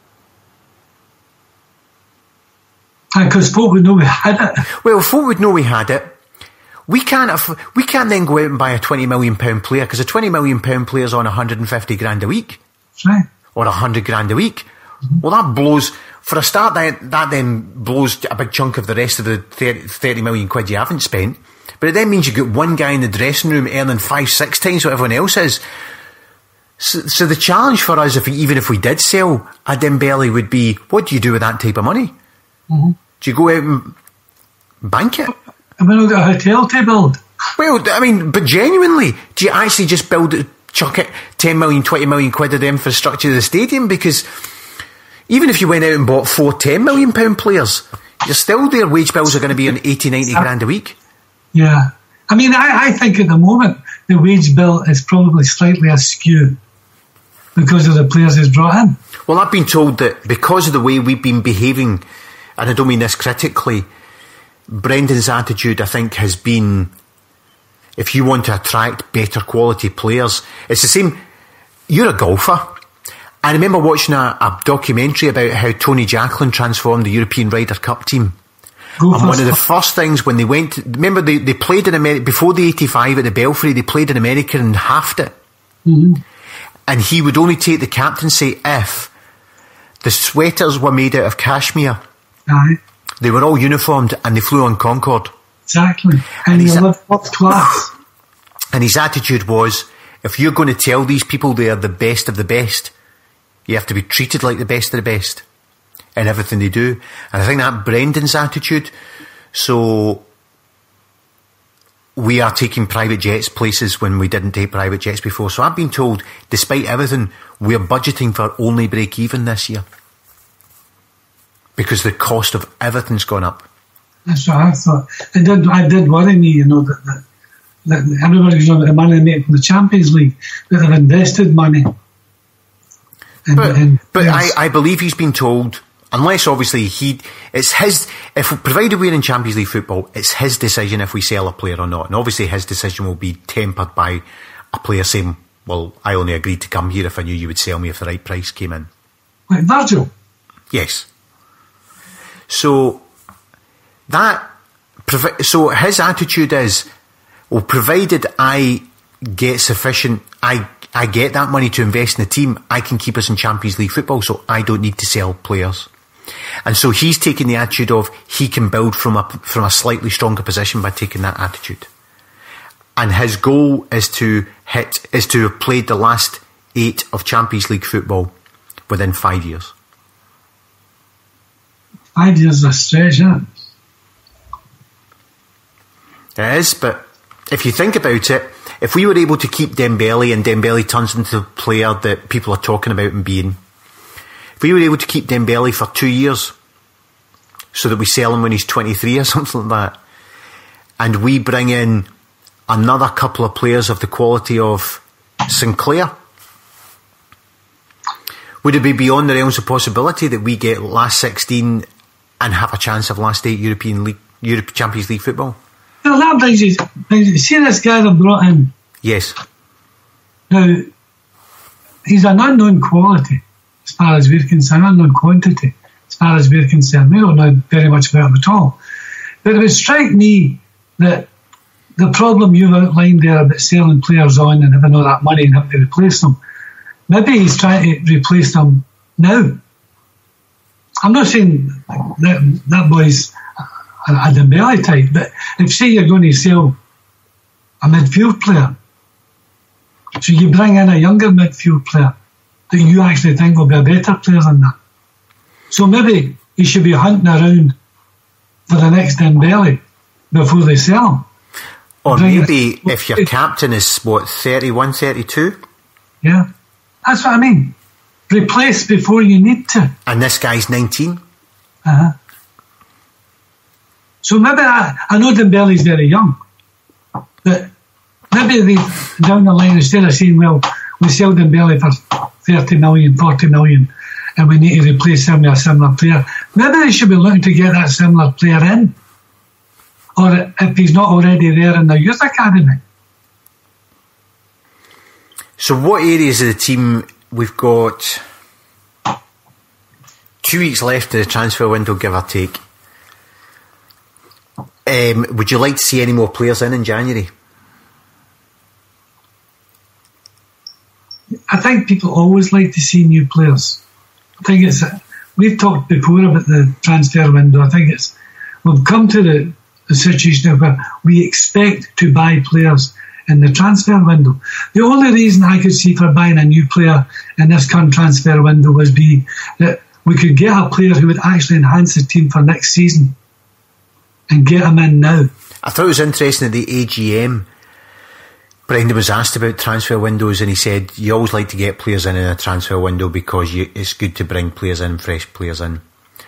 Because folk would know we had it. Well, folk would know we had it. We can't aff- we can't then go out and buy a twenty million pound player, because a twenty million pound player's on one hundred fifty grand a week. That's right. Or one hundred grand a week. Mm-hmm. Well, that blows, for a start, that, that then blows a big chunk of the rest of the thirty million quid you haven't spent. But it then means you've got one guy in the dressing room earning five, six times what everyone else is. So, so the challenge for us, if we, even if we did sell a Dembele, would be, what do you do with that type of money? Mm-hmm. Do you go out and bank it? And we've not got a hotel to build. Well, I mean, but genuinely, do you actually just build it, chuck it, ten million, twenty million quid of the infrastructure of the stadium? Because even if you went out and bought four ten million pound players, you're still, their wage bills are going to be on eighty, ninety grand a week. Yeah. I mean, I, I think at the moment, the wage bill is probably slightly askew because of the players he's brought in. Well, I've been told that because of the way we've been behaving, and I don't mean this critically, Brendan's attitude, I think, has been, if you want to attract better quality players, it's the same. You're a golfer. I remember watching a, a documentary about how Tony Jacklin transformed the European Ryder Cup team. Go and one of the first things when they went, to, remember they, they played in America, before the eighty-five at the Belfry, they played in America and halved it. Mm-hmm. And he would only take the captaincy if the sweaters were made out of cashmere. Aye. They were all uniformed and they flew on Concorde. Exactly. And, and he his, lived up class. And his attitude was, if you're going to tell these people they are the best of the best, you have to be treated like the best of the best in everything they do. And I think that Brendan's attitude. So we are taking private jets places when we didn't take private jets before. So I've been told, despite everything, we're budgeting for only break even this year, because the cost of everything's gone up. That's what I thought. It did, it did worry me, you know, that, that, that everybody was on about the money they make from the Champions League, that they've invested money. In, but in but I, I believe he's been told, unless obviously he, it's his, if provided we're in Champions League football, it's his decision if we sell a player or not. And obviously his decision will be tempered by a player saying, well, I only agreed to come here if I knew you would sell me if the right price came in. Like Virgil? Yes. So that, so his attitude is, well, provided I get sufficient, I I get that money to invest in the team, I can keep us in Champions League football, so I don't need to sell players. And so he's taking the attitude of he can build from a from a slightly stronger position by taking that attitude. And his goal is to hit is to have played the last eight of Champions League football within five years. Five years is a stretch, isn't it? It is, but if you think about it, if we were able to keep Dembele, and Dembele turns into the player that people are talking about him being, if we were able to keep Dembele for two years, so that we sell him when he's twenty-three or something like that, and we bring in another couple of players of the quality of Sinclair, would it be beyond the realms of possibility that we get last sixteen and have a chance of last eight European League, Europe Champions League football? Well, that brings you, brings you, see this guy that brought in? Yes. Now, he's an unknown quality as far as we're concerned, unknown quantity as far as we're concerned. We don't know very much about him at all. But it would strike me that the problem you've outlined there about selling players on and having all that money and having to replace them, maybe he's trying to replace them now. I'm not saying that that boy's a, a Dembele type, but if say you're going to sell a midfield player, so you bring in a younger midfield player that you actually think will be a better player than that. So maybe he should be hunting around for the next Dembele before they sell him. Or bring maybe a, if your captain is, what, thirty-one, thirty-two? Yeah, that's what I mean. Replace before you need to. And this guy's nineteen. Uh-huh. So maybe, I, I know Dembele's very young, but maybe they, down the line, instead of saying, well, we sell Dembele for thirty million, forty million, and we need to replace him with a similar player, maybe they should be looking to get that similar player in. Or if he's not already there in the youth academy. So what areas of the team, we've got two weeks left in the transfer window, give or take. Um, would you like to see any more players in in January? I think people always like to see new players. I think it's, we've talked before about the transfer window. I think it's, we've come to the, the situation where we expect to buy players in the transfer window. The only reason I could see for buying a new player in this current transfer window was be that we could get a player who would actually enhance the team for next season and get him in now. I thought it was interesting at the A G M, Brendan was asked about transfer windows and he said you always like to get players in in a transfer window because you, it's good to bring players in, fresh players in.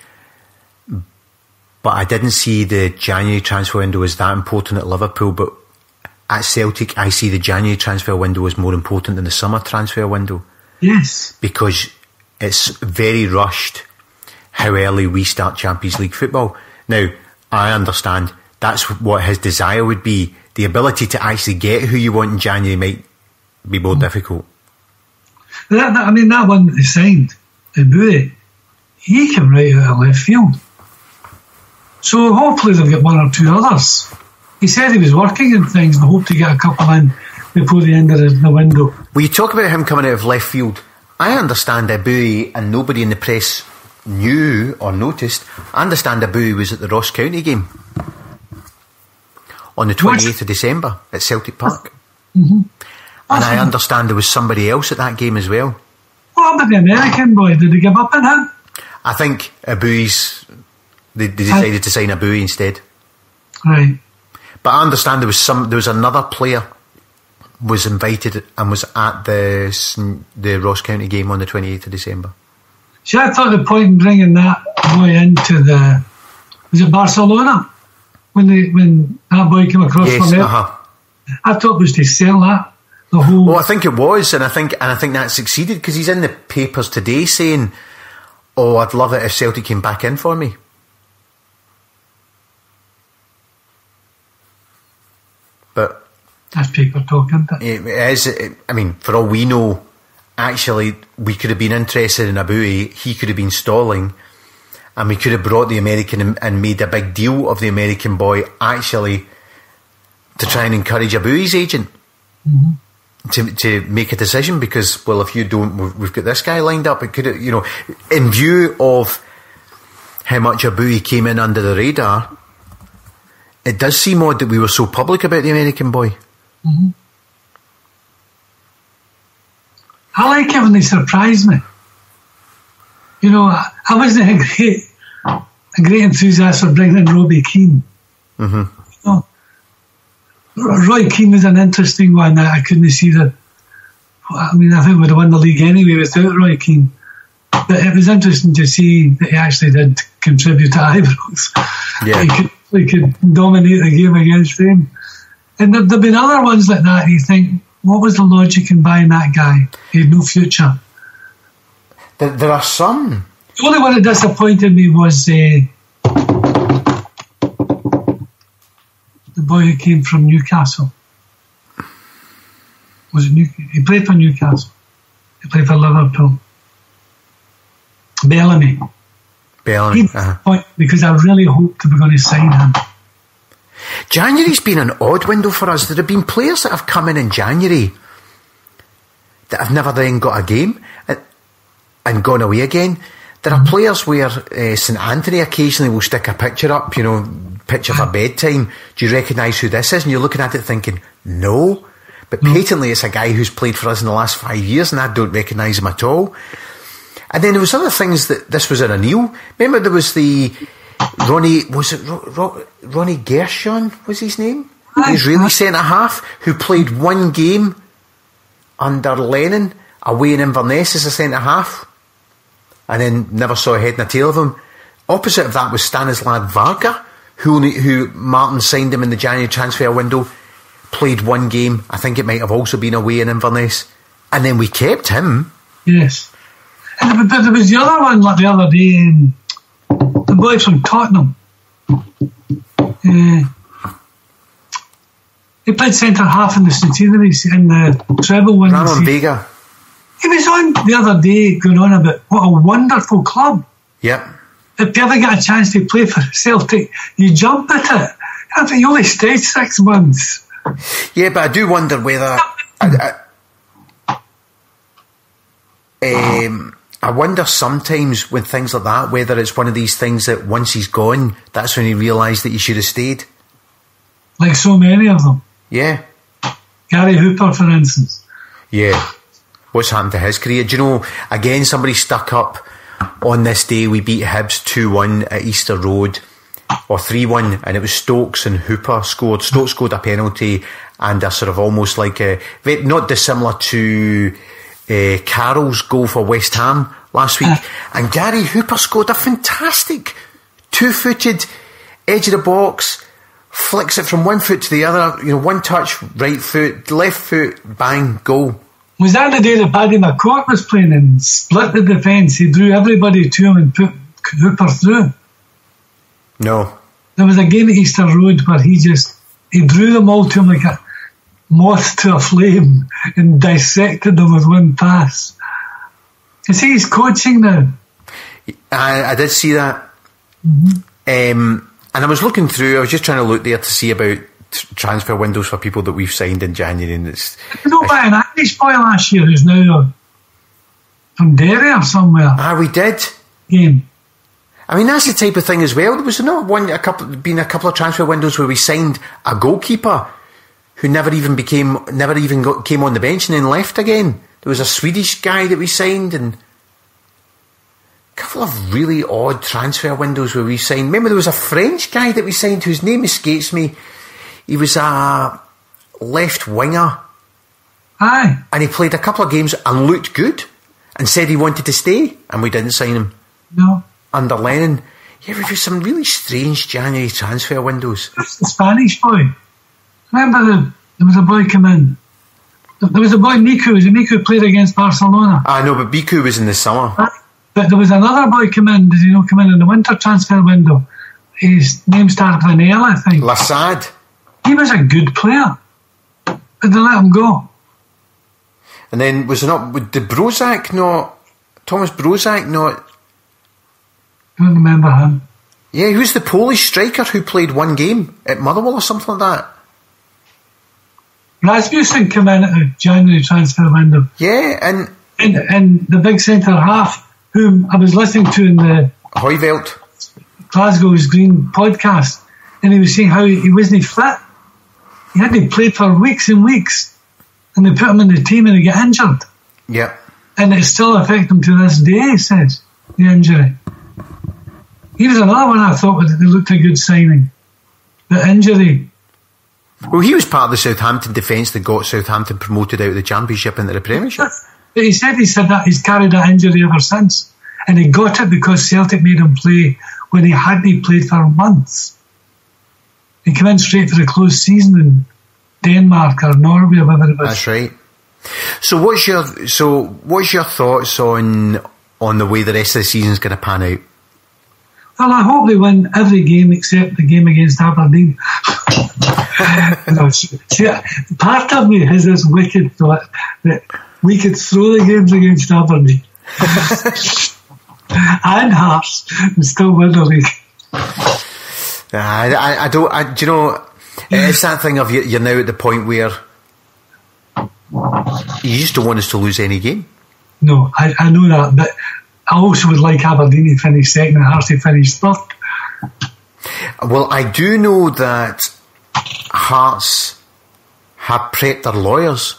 But I didn't see the January transfer window as that important at Liverpool, but at Celtic I see the January transfer window as more important than the summer transfer window. Yes. Because it's very rushed how early we start Champions League football. Now, I understand that's what his desire would be. The ability to actually get who you want in January might be more mm. difficult. That, that, I mean, that one that they signed, Ebury, he came right out of left field. So hopefully they'll get one or two others. He said he was working on things and hoped to get a couple in before the end of the, the window. Well, you talk about him coming out of left field. I understand Ebury, and nobody in the press knew or noticed, I understand Ebury was at the Ross County game on the twenty-eighth of December at Celtic Park. Mm-hmm. And I understand there was somebody else at that game as well. What about the American boy? Did they give up on him? I think Ebury's, they, they decided I, to sign Ebury instead. Right. But I understand there was some, there was another player was invited and was at the the Ross County game on the twenty-eighth of December. See, I thought the point in bringing that boy into the, was it Barcelona? When they, when that boy came across yes, from there, uh-huh. I thought it was to sell that, the whole... Well, I think it was, and I think and I think that succeeded, because he's in the papers today saying, oh, I'd love it if Celtic came back in for me. But that's paper talk, isn't it? It is. It, I mean, for all we know, actually, we could have been interested in Ebury. He could have been stalling, and we could have brought the American and, and made a big deal of the American boy, actually, to try and encourage Ebury's agent mm-hmm. to to make a decision. Because, well, if you don't, we've got this guy lined up. It could have, you know, in view of how much Ebury came in under the radar, it does seem odd that we were so public about the American boy. Mm-hmm. I like it when they surprise me. You know, I, I wasn't a great, a great enthusiast for bringing in Robbie Keane. Mm-hmm. You know, Roy Keane was an interesting one. I, I couldn't see that. I mean, I think we would have won the league anyway without Roy Keane. But it was interesting to see that he actually did contribute to Ibrox. Yeah. He could, he could dominate the game against him. And there have been other ones like that. You think, what was the logic in buying that guy? He had no future. There, there are some. The only one that disappointed me was uh, the boy who came from Newcastle. Was it New? He played for Newcastle. He played for Liverpool. Bellamy. Bellamy. He uh-huh. Because I really hoped we were going to sign him. January's been an odd window for us. There have been players that have come in in January that have never then got a game and, and gone away again. There are mm-hmm. players where uh, St Anthony occasionally will stick a picture up, you know, picture for bedtime. Do you recognise who this is? And you're looking at it thinking, no. But mm-hmm. patently it's a guy who's played for us in the last five years and I don't recognise him at all. And then there was other things that this was in a Neil. Remember there was the Ronnie, was it Ro, Ro, Ronnie Gershon was his name? The Israeli centre half who played one game under Lennon away in Inverness as a centre half and then never saw a head and a tail of him. Opposite of that was Stanislav Varga, who only, who Martin signed him in the January transfer window, played one game. I think it might have also been away in Inverness, and then we kept him. Yes. And but there was the other one like the other day, um, the boy from Tottenham. Uh, He played centre half in the centenaries in the treble winning Ramon season. Vega. He was on the other day going on about what a wonderful club. Yep. If you ever get a chance to play for Celtic, you jump at it. I think you only stayed six months. Yeah, but I do wonder whether... I, I, um, I wonder sometimes with things like that, whether it's one of these things that once he's gone, that's when he realised that he should have stayed. Like so many of them. Yeah. Gary Hooper, for instance. Yeah. What's happened to his career? Do you know, again, somebody stuck up on this day, we beat Hibs two one at Easter Road, or three one, and it was Stokes and Hooper scored. Stokes scored a penalty, and a sort of almost like a, not dissimilar to uh, Carroll's goal for West Ham last week. And Gary Hooper scored a fantastic two-footed edge of the box, flicks it from one foot to the other, you know, one touch, right foot, left foot, bang, goal. Was that the day that Paddy McCourt was playing and split the defence? He drew everybody to him and put Hooper through. No. There was a game at Easter Road where he just, he drew them all to him like a moth to a flame and dissected them with one pass. You see, he's coaching now. I, I did see that. Mm-hmm. Um, and I was looking through, I was just trying to look there to see about t- transfer windows for people that we've signed in January. And it's, you know, by an Irish boy last year who's now from Derry or somewhere. Ah, we did. Game. I mean, that's the type of thing as well. There was not one, a couple, been a couple of transfer windows where we signed a goalkeeper who never even became, never even got, came on the bench and then left again. There was a Swedish guy that we signed, and a couple of really odd transfer windows where we signed. Remember, there was a French guy that we signed whose name escapes me. He was a left winger. Aye. And he played a couple of games and looked good and said he wanted to stay, and we didn't sign him. No. Under Lennon. Yeah, there was some really strange January transfer windows. That's the Spanish boy. Remember the, there was a boy come in. There was a boy, Miku. Was it Miku played against Barcelona? I know, but Biku was in the summer. But there was another boy come in. Did you know come in in the winter transfer window? His name started with an L, I think. Lassad. He was a good player, but they let him go. And then was it not? Did Brozak not? Thomas Brozak not? I don't remember him. Yeah, who's the Polish striker who played one game at Motherwell or something like that? Rasmussen came in at the January transfer window. Yeah, and and, and the big centre half, whom I was listening to in the Hoyveld, Glasgow's Green podcast, and he was saying how he wasn't fit. He hadn't played for weeks and weeks, and they put him in the team and he got injured. Yep. And it still affects him to this day, he says, the injury. He was another one I thought that they looked a good signing. The injury. Well, he was part of the Southampton defence that got Southampton promoted out of the Championship into the Premiership. But he said he said that he's carried that injury ever since. And he got it because Celtic made him play when he hadn't played for months. He came in straight for the closed season in Denmark or Norway or whatever it was. That's right. So what's your so what's your thoughts on on the way the rest of the season's going to pan out? Well, I hope they win every game except the game against Aberdeen. No, see, part of me has this wicked thought that we could throw the games against Aberdeen and Hearts and still win the league. I, I, I don't. I, do you know? It's that thing of you, you're now at the point where you just don't want us to lose any game. No, I, I know that, but I also would like Aberdeen to finish second and Hearts to finish third. Well, I do know that Hearts have prepped their lawyers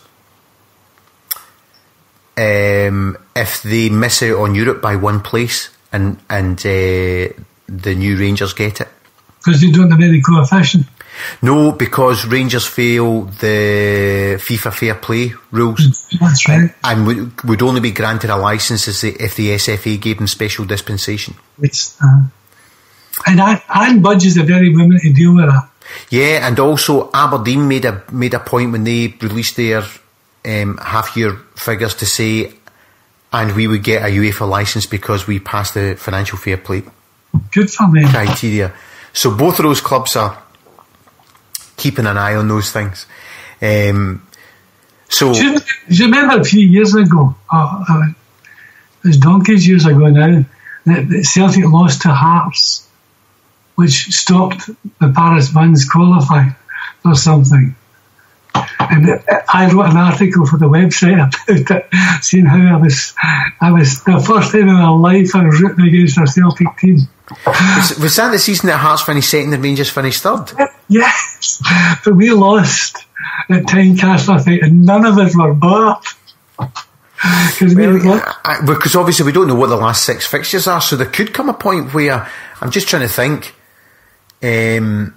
um, if they miss out on Europe by one place and and uh, the new Rangers get it. Because they don't have any coefficient. No, because Rangers fail the FIFA Fair Play rules. That's right. And would, would only be granted a licence if the S F A gave them special dispensation. It's, uh, and Anne Budge is a very woman to deal with that. Yeah, and also Aberdeen made a made a point when they released their um, half year figures to say, and we would get a UEFA licence because we passed the financial fair play Good for me. criteria. So both of those clubs are keeping an eye on those things. Um, so, do you, do you remember a few years ago? Oh, uh, it was donkeys years ago now. That Celtic lost to Hearts, which stopped the Paris Buns qualifying or something. And I wrote an article for the website about it, seeing how I was, I was the first time in my life I was rooting against a Celtic team. Was, was that the season that Hearts finished second and Rangers finished third? Yes, but we lost at Tynecastle, I think, and none of us were bothered. Because well, because obviously we don't know what the last six fixtures are, so there could come a point where I'm just trying to think. Um,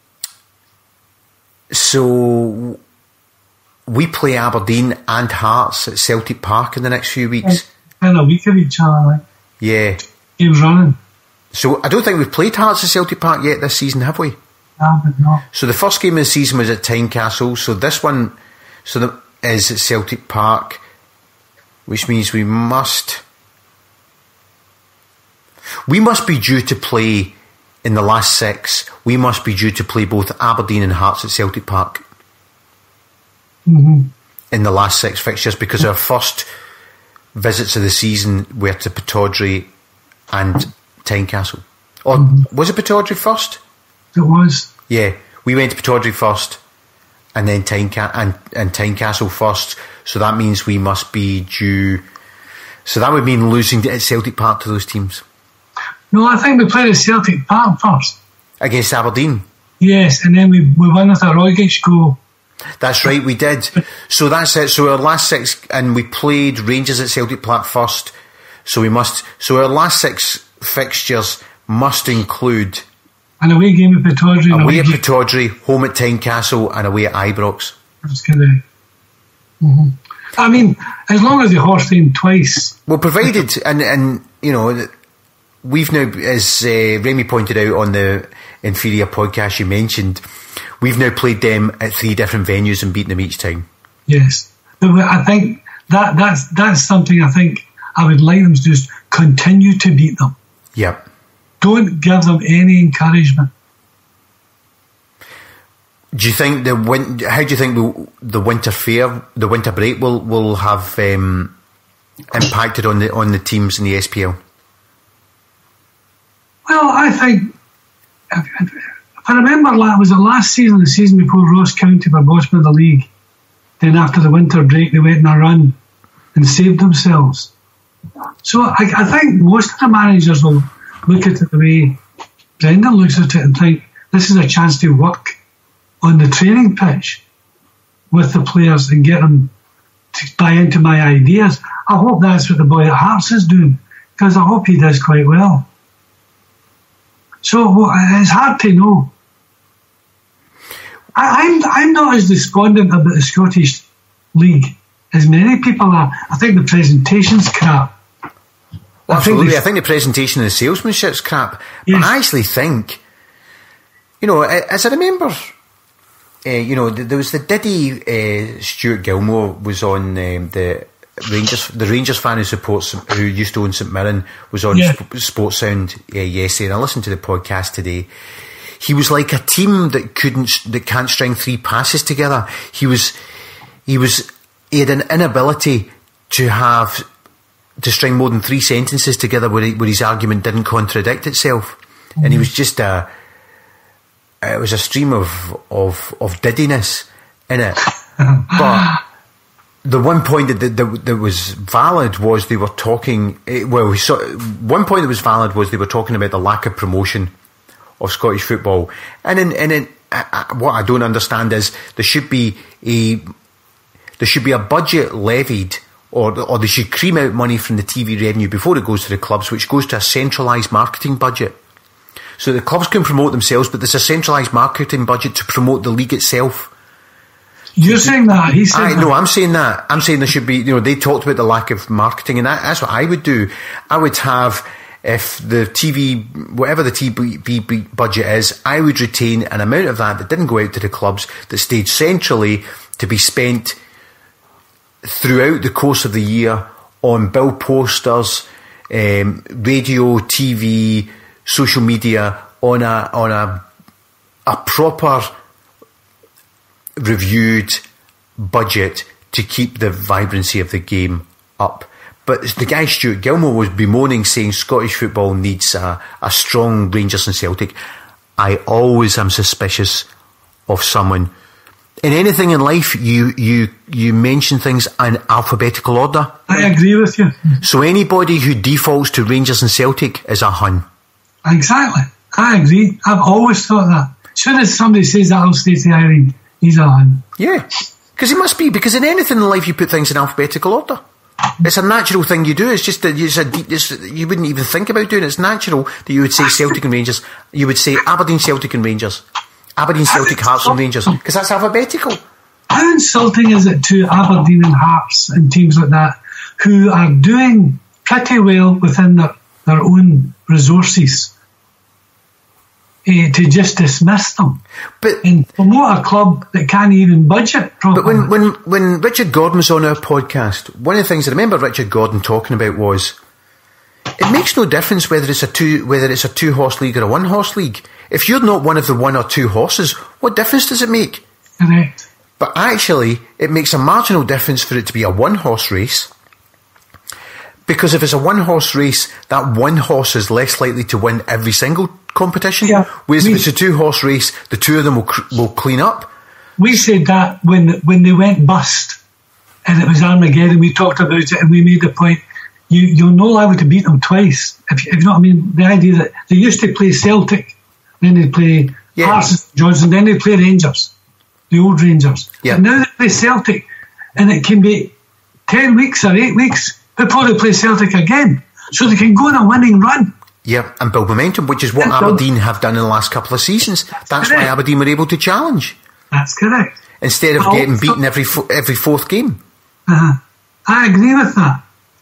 so we play Aberdeen and Hearts at Celtic Park in the next few weeks. In a week of each other, like. Yeah. Games running. So I don't think we've played Hearts at Celtic Park yet this season, have we? No, but no. So the first game of the season was at Tynecastle. So this one, so the, is at Celtic Park, which means we must, we must be due to play in the last six. We must be due to play both Aberdeen and Hearts at Celtic Park mm-hmm. in the last six fixtures, because our first visits of the season were to Pittodrie and Tynecastle. Or mm-hmm. was it Pittodrie first? It was. Yeah, we went to Pittodrie first, and then Tyneca- and, and Tynecastle first. So that means we must be due. So that would mean losing at Celtic Park to those teams. No, I think we played at Celtic Park first. Against Aberdeen? Yes, and then we, we won with a Rogic goal. That's right, we did. So that's it. So our last six, and we played Rangers at Celtic Park first. So we must. So our last six fixtures must include an away game at Pittodrie, away, away at Pittodrie, home at Tynecastle, and away at Ibrox. That's correct. Mm-hmm. I mean, as long as the horse named twice. Well, provided, and and you know, we've now, as uh, Remy pointed out on the Inferior podcast you mentioned, we've now played them at three different venues and beaten them each time. Yes, I think that that's that's something I think I would like them to do, is continue to beat them. Yep. Don't give them any encouragement. Do you think the win- How do you think the, the winter fair, the winter break, will will have um, impacted on the on the teams in the S P L? Well, I think if, if I remember, was it last season, the season before Ross County were bottom of the league? Then after the winter break, they went on a run and saved themselves. So I, I think most of the managers will look at it the way Brendan looks at it and think this is a chance to work on the training pitch with the players and get them to buy into my ideas. I hope that's what the boy at Hearts is doing, because I hope he does quite well. So well, it's hard to know. I, I'm I'm not as despondent about the Scottish League as many people are. I think the presentation's crap. Well, absolutely, I think, I think the presentation and the salesmanship's crap. Yes. But I actually think, you know, as I remember, uh, you know, there was the Diddy uh, Stuart Gilmore was on um, the Rangers, the Rangers fan who supports, who used to own St Mirren, was on yeah. Sp- Sports Sound uh, yesterday, and I listened to the podcast today. He was like a team that couldn't, that can't string three passes together. He was, he was, he had an inability to have. to string more than three sentences together where, he, where his argument didn't contradict itself. Mm. And he was just a, it was a stream of, of, of diddiness in it. But the one point that, that, that was valid was they were talking, well, we saw, one point that was valid was they were talking about the lack of promotion of Scottish football. And in, and in, uh, what I don't understand is there should be a, there should be a budget levied, Or, or they should cream out money from the T V revenue before it goes to the clubs, which goes to a centralised marketing budget. So the clubs can promote themselves, but there's a centralised marketing budget to promote the league itself. You're saying that? He's saying I, that. No, I'm saying that. I'm saying there should be, you know, they talked about the lack of marketing, and that, that's what I would do. I would have, if the T V, whatever the T V budget is, I would retain an amount of that that didn't go out to the clubs, that stayed centrally to be spent throughout the course of the year on bill posters, um, radio, T V, social media, on a on a a proper reviewed budget to keep the vibrancy of the game up. But the guy Stuart Gilmour was bemoaning, saying Scottish football needs a, a strong Rangers and Celtic. I always am suspicious of someone. In anything in life, you, you, you mention things in alphabetical order. I agree with you. So anybody who defaults to Rangers and Celtic is a Hun. Exactly. I agree. I've always thought that. As soon as somebody says that, I'll say to Irene, he's a Hun. Yeah. Because it must be. Because in anything in life, you put things in alphabetical order. It's a natural thing you do. It's just that it's a, it's, you wouldn't even think about doing it. It's natural that you would say Celtic and Rangers. You would say Aberdeen, Celtic and Rangers. Aberdeen, Celtic, Hearts and Rangers. Because that's alphabetical. How insulting is it to Aberdeen and Hearts and teams like that who are doing pretty well within their, their own resources eh, to just dismiss them but, and promote a club that can't even budget properly? But when, when, when Richard Gordon was on our podcast, one of the things I remember Richard Gordon talking about was it makes no difference whether it's a two whether it's a two horse league or a one horse league. If you're not one of the one or two horses, what difference does it make? Correct. But actually, it makes a marginal difference for it to be a one-horse race. Because if it's a one-horse race, that one horse is less likely to win every single competition. Yeah, whereas we, if it's a two-horse race, the two of them will, cr- will clean up. We said that when when they went bust, and it was Armageddon, we talked about it, and we made the point, you, you're not allowed to beat them twice. If, if you know what I mean, the idea that they used to play Celtic, then they'd play yeah. Hearts and Johnson, then they'd play Rangers. The old Rangers. Yeah. But now they play Celtic, and it can be ten weeks or eight weeks before they play Celtic again, so they can go on a winning run. Yeah, and build momentum, which is what and Aberdeen build. have done in the last couple of seasons. That's, That's why Aberdeen were able to challenge. That's correct. Instead of I getting also, beaten every fo- every fourth game. Uh, I agree with that.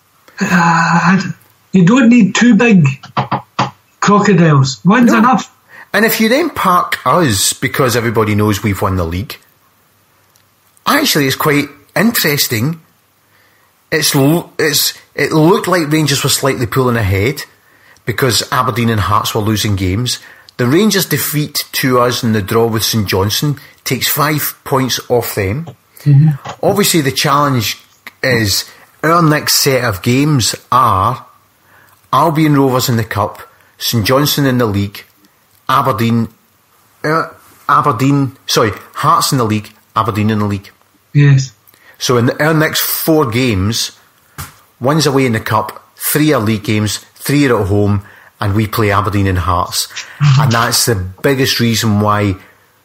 Uh, you don't need two big crocodiles. One's no. enough. And if you then park us because everybody knows we've won the league, actually it's quite interesting. It's it's it looked like Rangers were slightly pulling ahead because Aberdeen and Hearts were losing games. The Rangers' defeat to us in the draw with St Johnstone takes five points off them. Mm-hmm. Obviously, the challenge is our next set of games are Albion Rovers in the Cup, St Johnstone in the league, Aberdeen, uh, Aberdeen, sorry, Hearts in the league, Aberdeen in the league. Yes. So in our next four games, one's away in the Cup, three are league games, three are at home, and we play Aberdeen and Hearts. Mm-hmm. And that's the biggest reason why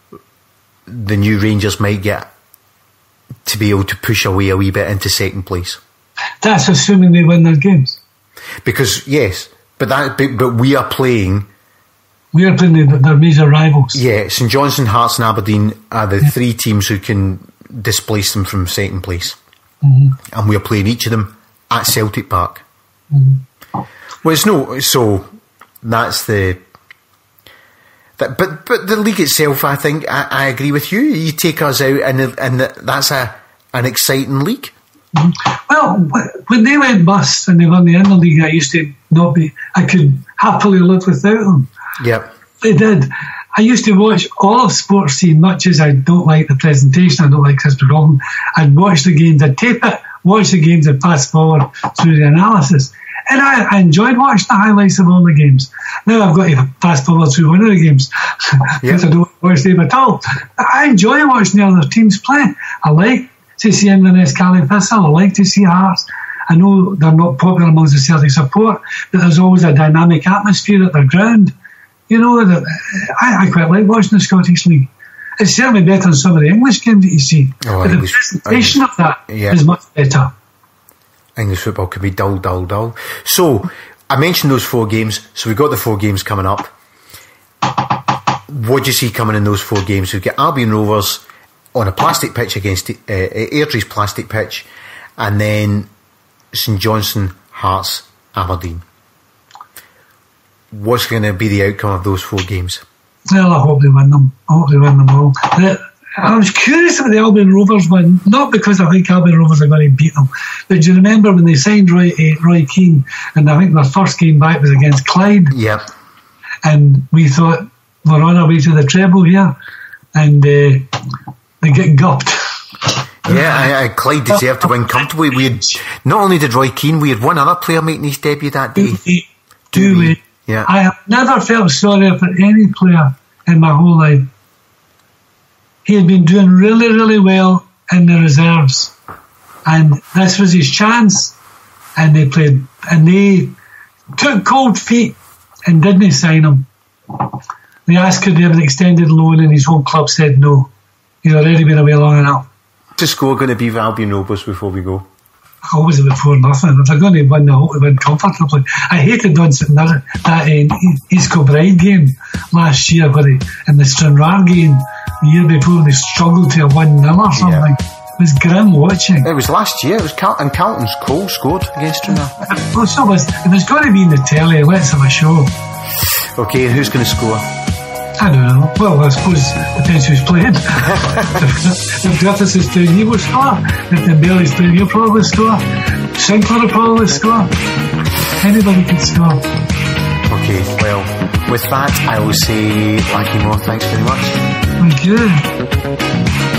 the new Rangers might get to be able to push away a wee bit into second place. That's assuming they win their games. Because, yes, but that but, but we are playing... We are playing their, their major rivals. Yeah, St Johnstone, Hearts and Aberdeen are the yeah. three teams who can displace them from second place. Mm-hmm. And we are playing each of them at Celtic Park. Mm-hmm. Well, it's no... So, that's the... That, but but the league itself, I think, I, I agree with you. You take us out and, and that's a an exciting league. Mm-hmm. Well, when they went bust and they won the Inter League, I used to not be... I could happily live without them. Yep. They did. I used to watch all of sports scene, much as I don't like the presentation, I don't like Chris McGovern. I'd watch the games, I'd tape it, watch the games and fast forward through the analysis. And I, I enjoyed watching the highlights of all the games. Now I've got to fast forward through one of the games because yep. I don't watch them at all. I enjoy watching the other teams play. I like to see Inverness Caley Thistle. I like to see Hearts. I know they're not popular amongst the Celtic support, but there's always a dynamic atmosphere at their ground. You know, I, I quite like watching the Scottish League. It's certainly better than some of the English games that you see. Oh, but English, the presentation English, of that yeah. is much better. English football can be dull, dull, dull. So, I mentioned those four games. So, we've got the four games coming up. What do you see coming in those four games? We've got Albion Rovers on a plastic pitch against uh, Airdrie's plastic pitch, and then St Johnstone, Hearts, Aberdeen. What's going to be the outcome of those four games? Well, I hope they win them. I hope they win them all. I was curious about the Albion Rovers win, not because I think Albion Rovers are going to beat them, but do you remember when they signed Roy, uh, Roy Keane, and I think their first game back was against Clyde? Yep. And we thought, we're on our way to the treble here. And uh, they get gupped. Yeah, I, I, Clyde deserved to win comfortably. We had, not only did Roy Keane, we had one other player making his debut that day. Do we? Yeah. I have never felt sorry for any player in my whole life. He had been doing really, really well in the reserves, and this was his chance. And they played, and they took cold feet and didn't sign him. They asked could they have an extended loan, and his home club said no. He's already been away long enough. What's the score going to be for Albion Rovers before we go? Always about four nothing. If they're going to win, they hope to win comfortably. I hated on that, that uh, East Kilbride game last year, where they, in the Stranraer game the year before, they struggled to a one nil or something. Yeah. It was grim watching. It was last year. It was Cal- and Carlton's Cole scored against Stranraer. Well, so was, if it's going to be in the telly, let's have a show. Okay, who's going to score? I don't know. Well, I suppose it depends who's playing. If Griffiths is playing, he will score. If Dembele's playing, he'll probably score. Sinclair will probably score. Anybody can score. Okay, well, with that, I will say Lachie Mor, thanks very much. Thank you.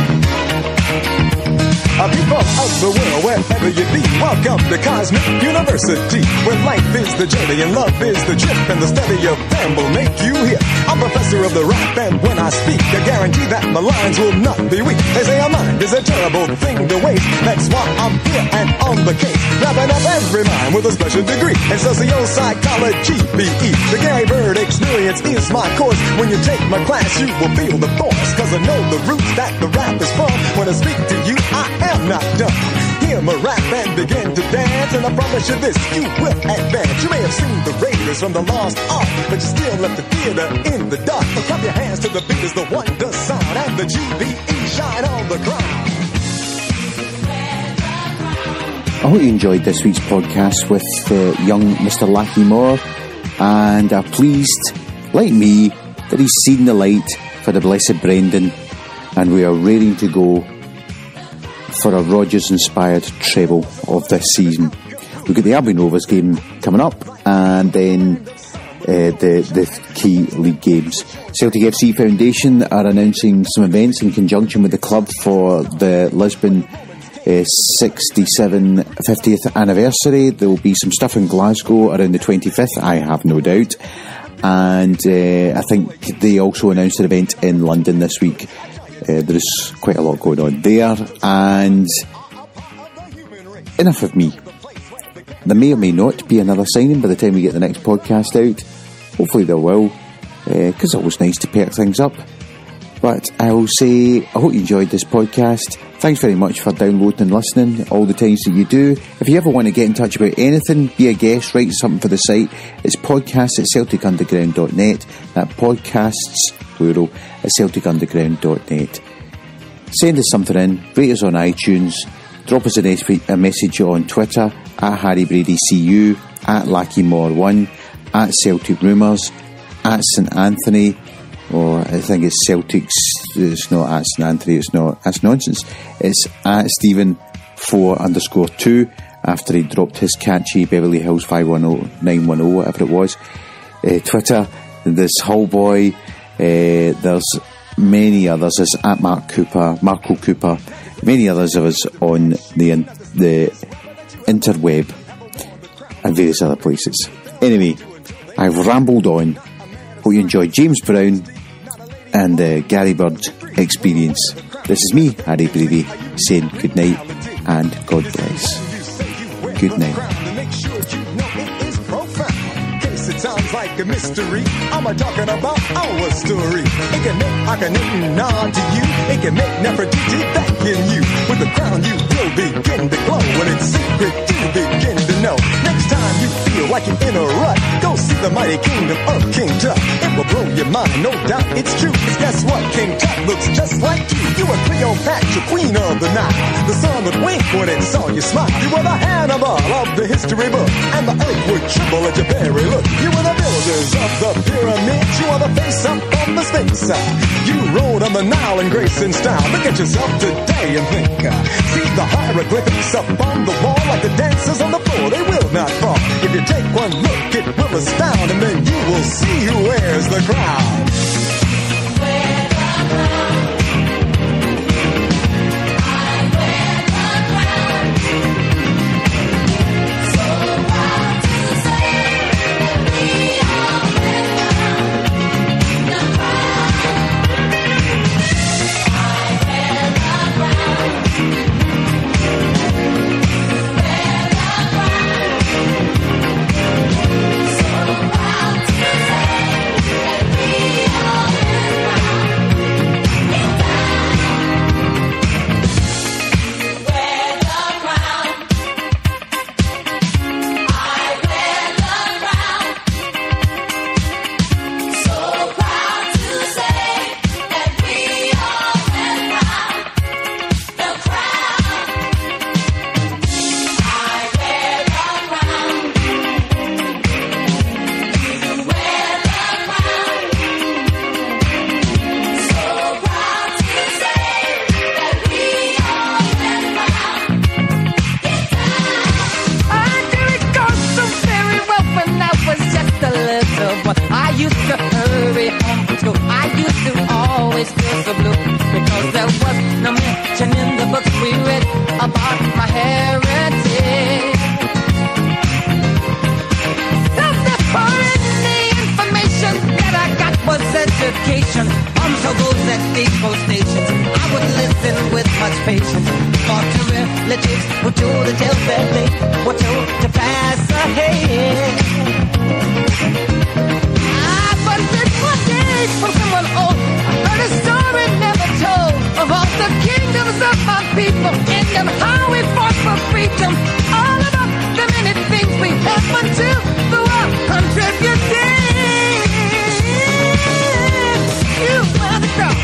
A people of the world, wherever you be, welcome to Cosmic University, where life is the journey and love is the trip, and the study of them will make you hear. I'm professor of the rap, and when I speak, I guarantee that my lines will not be weak. They say a mind is a terrible thing to waste. That's why I'm here and on the case, wrapping up every mind with a special degree in socio-psychology, B E. The Gary Bird experience is my course. When you take my class, you will feel the force, cause I know the roots that the rap is from. When I speak to you, I am not done. Hear my rap and begin to dance, and I promise you this, you will advance. You may have seen the Raiders from the Lost Ark, but you still left the theater in the dark. So clap your hands to the beat as the wonder sound, and the G B E shine on the ground. I hope you enjoyed this week's podcast with uh, young Mister Lachie Mor, and are pleased, like me, that he's seen the light for the blessed Brendan, and we are raring to go for a Rodgers-inspired treble of this season. We've got the Albion Rovers game coming up, and then uh, the the key league games. Celtic F C Foundation are announcing some events in conjunction with the club for the Lisbon uh, sixty-seven fiftieth anniversary. There will be some stuff in Glasgow around the twenty-fifth, I have no doubt. And uh, I think they also announced an event in London this week. Uh, there is quite a lot going on there, and enough of me. There may or may not be another signing by the time we get the next podcast out. Hopefully there will, because uh, it's always nice to perk things up. But I will say, I hope you enjoyed this podcast. Thanks very much for downloading and listening all the times that you do. If you ever want to get in touch about anything, be a guest, write something for the site, it's podcast at celtic underground dot net. That podcasts, plural, at celtic underground dot net. Send us something in, rate us on iTunes, drop us a message on Twitter, at Harry Brady C U, at Lachie Mor one, at Celtic Rumours, at St Anthony, or I think it's Celtics, it's not at St Anthony, it's not, that's nonsense. It's at Stephen four underscore two, after he dropped his catchy Beverly Hills five one oh nine one oh, whatever it was. Uh, Twitter, there's Hullboy, uh, there's many others, there's at Mark Cooper, Marco Cooper, many others of us on the the interweb and various other places. Anyway, I've rambled on. Hope you enjoyed James Brown and the Gary Bird experience. This is me, Harry Brady, saying good night and God bless. Good night. It sounds like a mystery. I'm a talking about our story. It can make Akhenaten nod to you. It can make Nefertiti beckon you. With the crown you will begin to glow, and it's secret you begin to know. Next time you feel like you're in a rut, go see the mighty kingdom of King Tut. It will blow your mind, no doubt it's true. Cause guess what? King Tut looks just like you. You were Cleopatra, queen of the Nile. The sun would wink when it saw you smile. You were the Hannibal of the history book, and the earth would tremble at your very look. You were the builders of the pyramids. You are the face up on the Sphinx side. You rode on the Nile in grace and style. Look at yourself today and think. Uh, see the hieroglyphics up on the wall, like the dancers on the floor. They will not fall. If you take one look, it will astound, and then you will see who wears the crown. pass ahead. I but this one day from someone old, I heard a story never told of all the kingdoms of my people and how we fought for freedom. All about the many things we happened to the world contributed. You were the cross.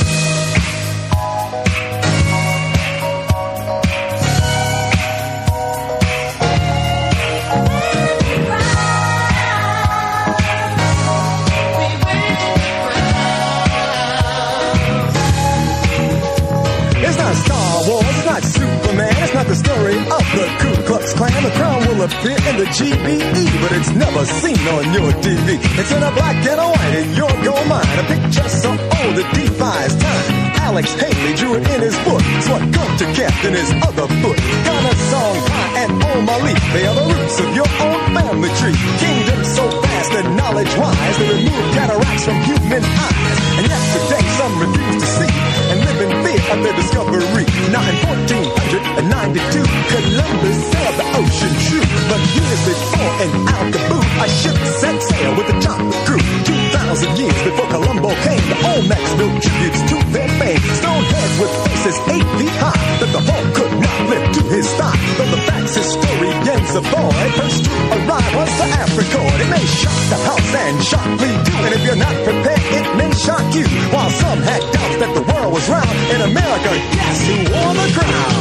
Not Superman, it's not the story of the Ku Klux Klan. The crown will appear in the G B E, but it's never seen on your T V. It's in a black and a white in your gold mine, a picture so old it defies time. Alex Haley drew it in his book. It's what Gunter kept in his other book. Ghana Song High and Omali, they are the roots of your own family tree. Kingdom so vast and knowledge wise, they remove cataracts from human eyes. And yet today some refuse to see and live in fear of their discovery. Now in fourteen ninety-two, Columbus sailed the ocean true. But years before in Alcaboo, a ship set sail with a chocolate crew. Two thousand years before Columbo came, the Olmecs built tributes to their fame. Stone heads with faces eight feet high, that the Hulk could not lift to his thigh. Though the facts historians avoid, first to arrive was the Africa. It may shock the house and shockly do, and if you're not prepared, it may shock you. While some had doubts that the world was round, in America, guess who wore the crown?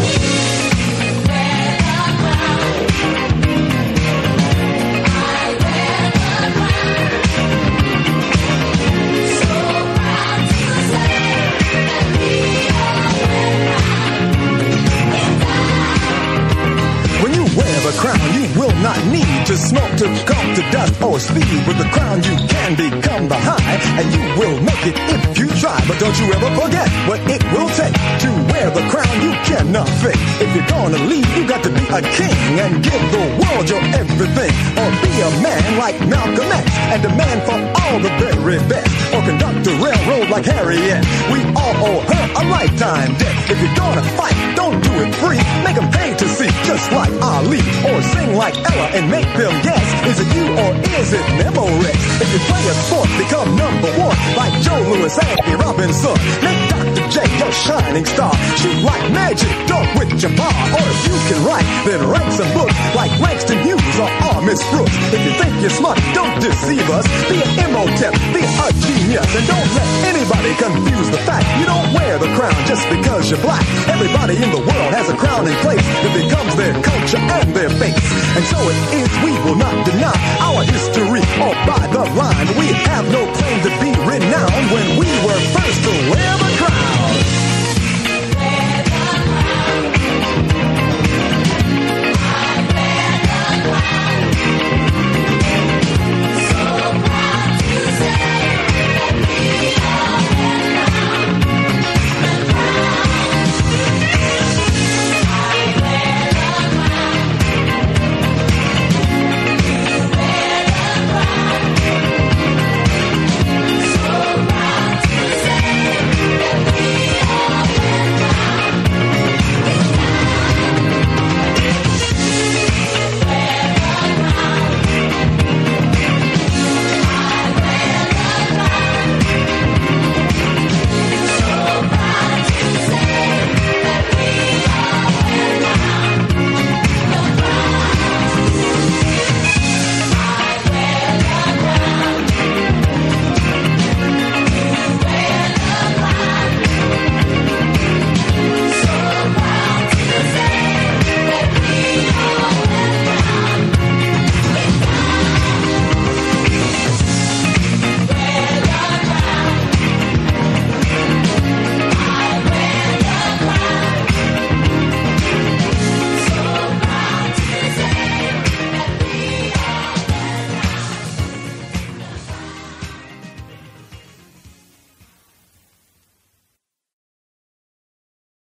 The crown you will not need to smoke, to come to dust or speed. With the crown you can become the high, and you will make it if you try. But don't you ever forget what it will take to wear the crown you cannot fake. If you're gonna lead, you got to be a king and give the world your everything. Or be a man like Malcolm X and demand for all the very best. Or conduct a railroad like Harriet. We all owe her a lifetime debt. If you're gonna fight, don't do it free. Make them pay to see, just like Ali. Or sing like Ella and make them guess. Is it you or is it Memorex? If you play a sport, become number one like Joe Louis and Andy Robinson. Make Doctor J your shining star. Shoot like magic, dunk with Jabbar. Or if you can write, then write some books like Langston Hughes or R. Miss Brooks. If you think you're smart, don't deceive us. Be an Imhotep, be a genius. And don't let anybody confuse the fact you don't wear the crown just because you're black. Everybody in the world has a crown in place. It becomes their culture and their face. And so it is, we will not deny our history or by the line. We have no claim to be renowned when we were first to wear the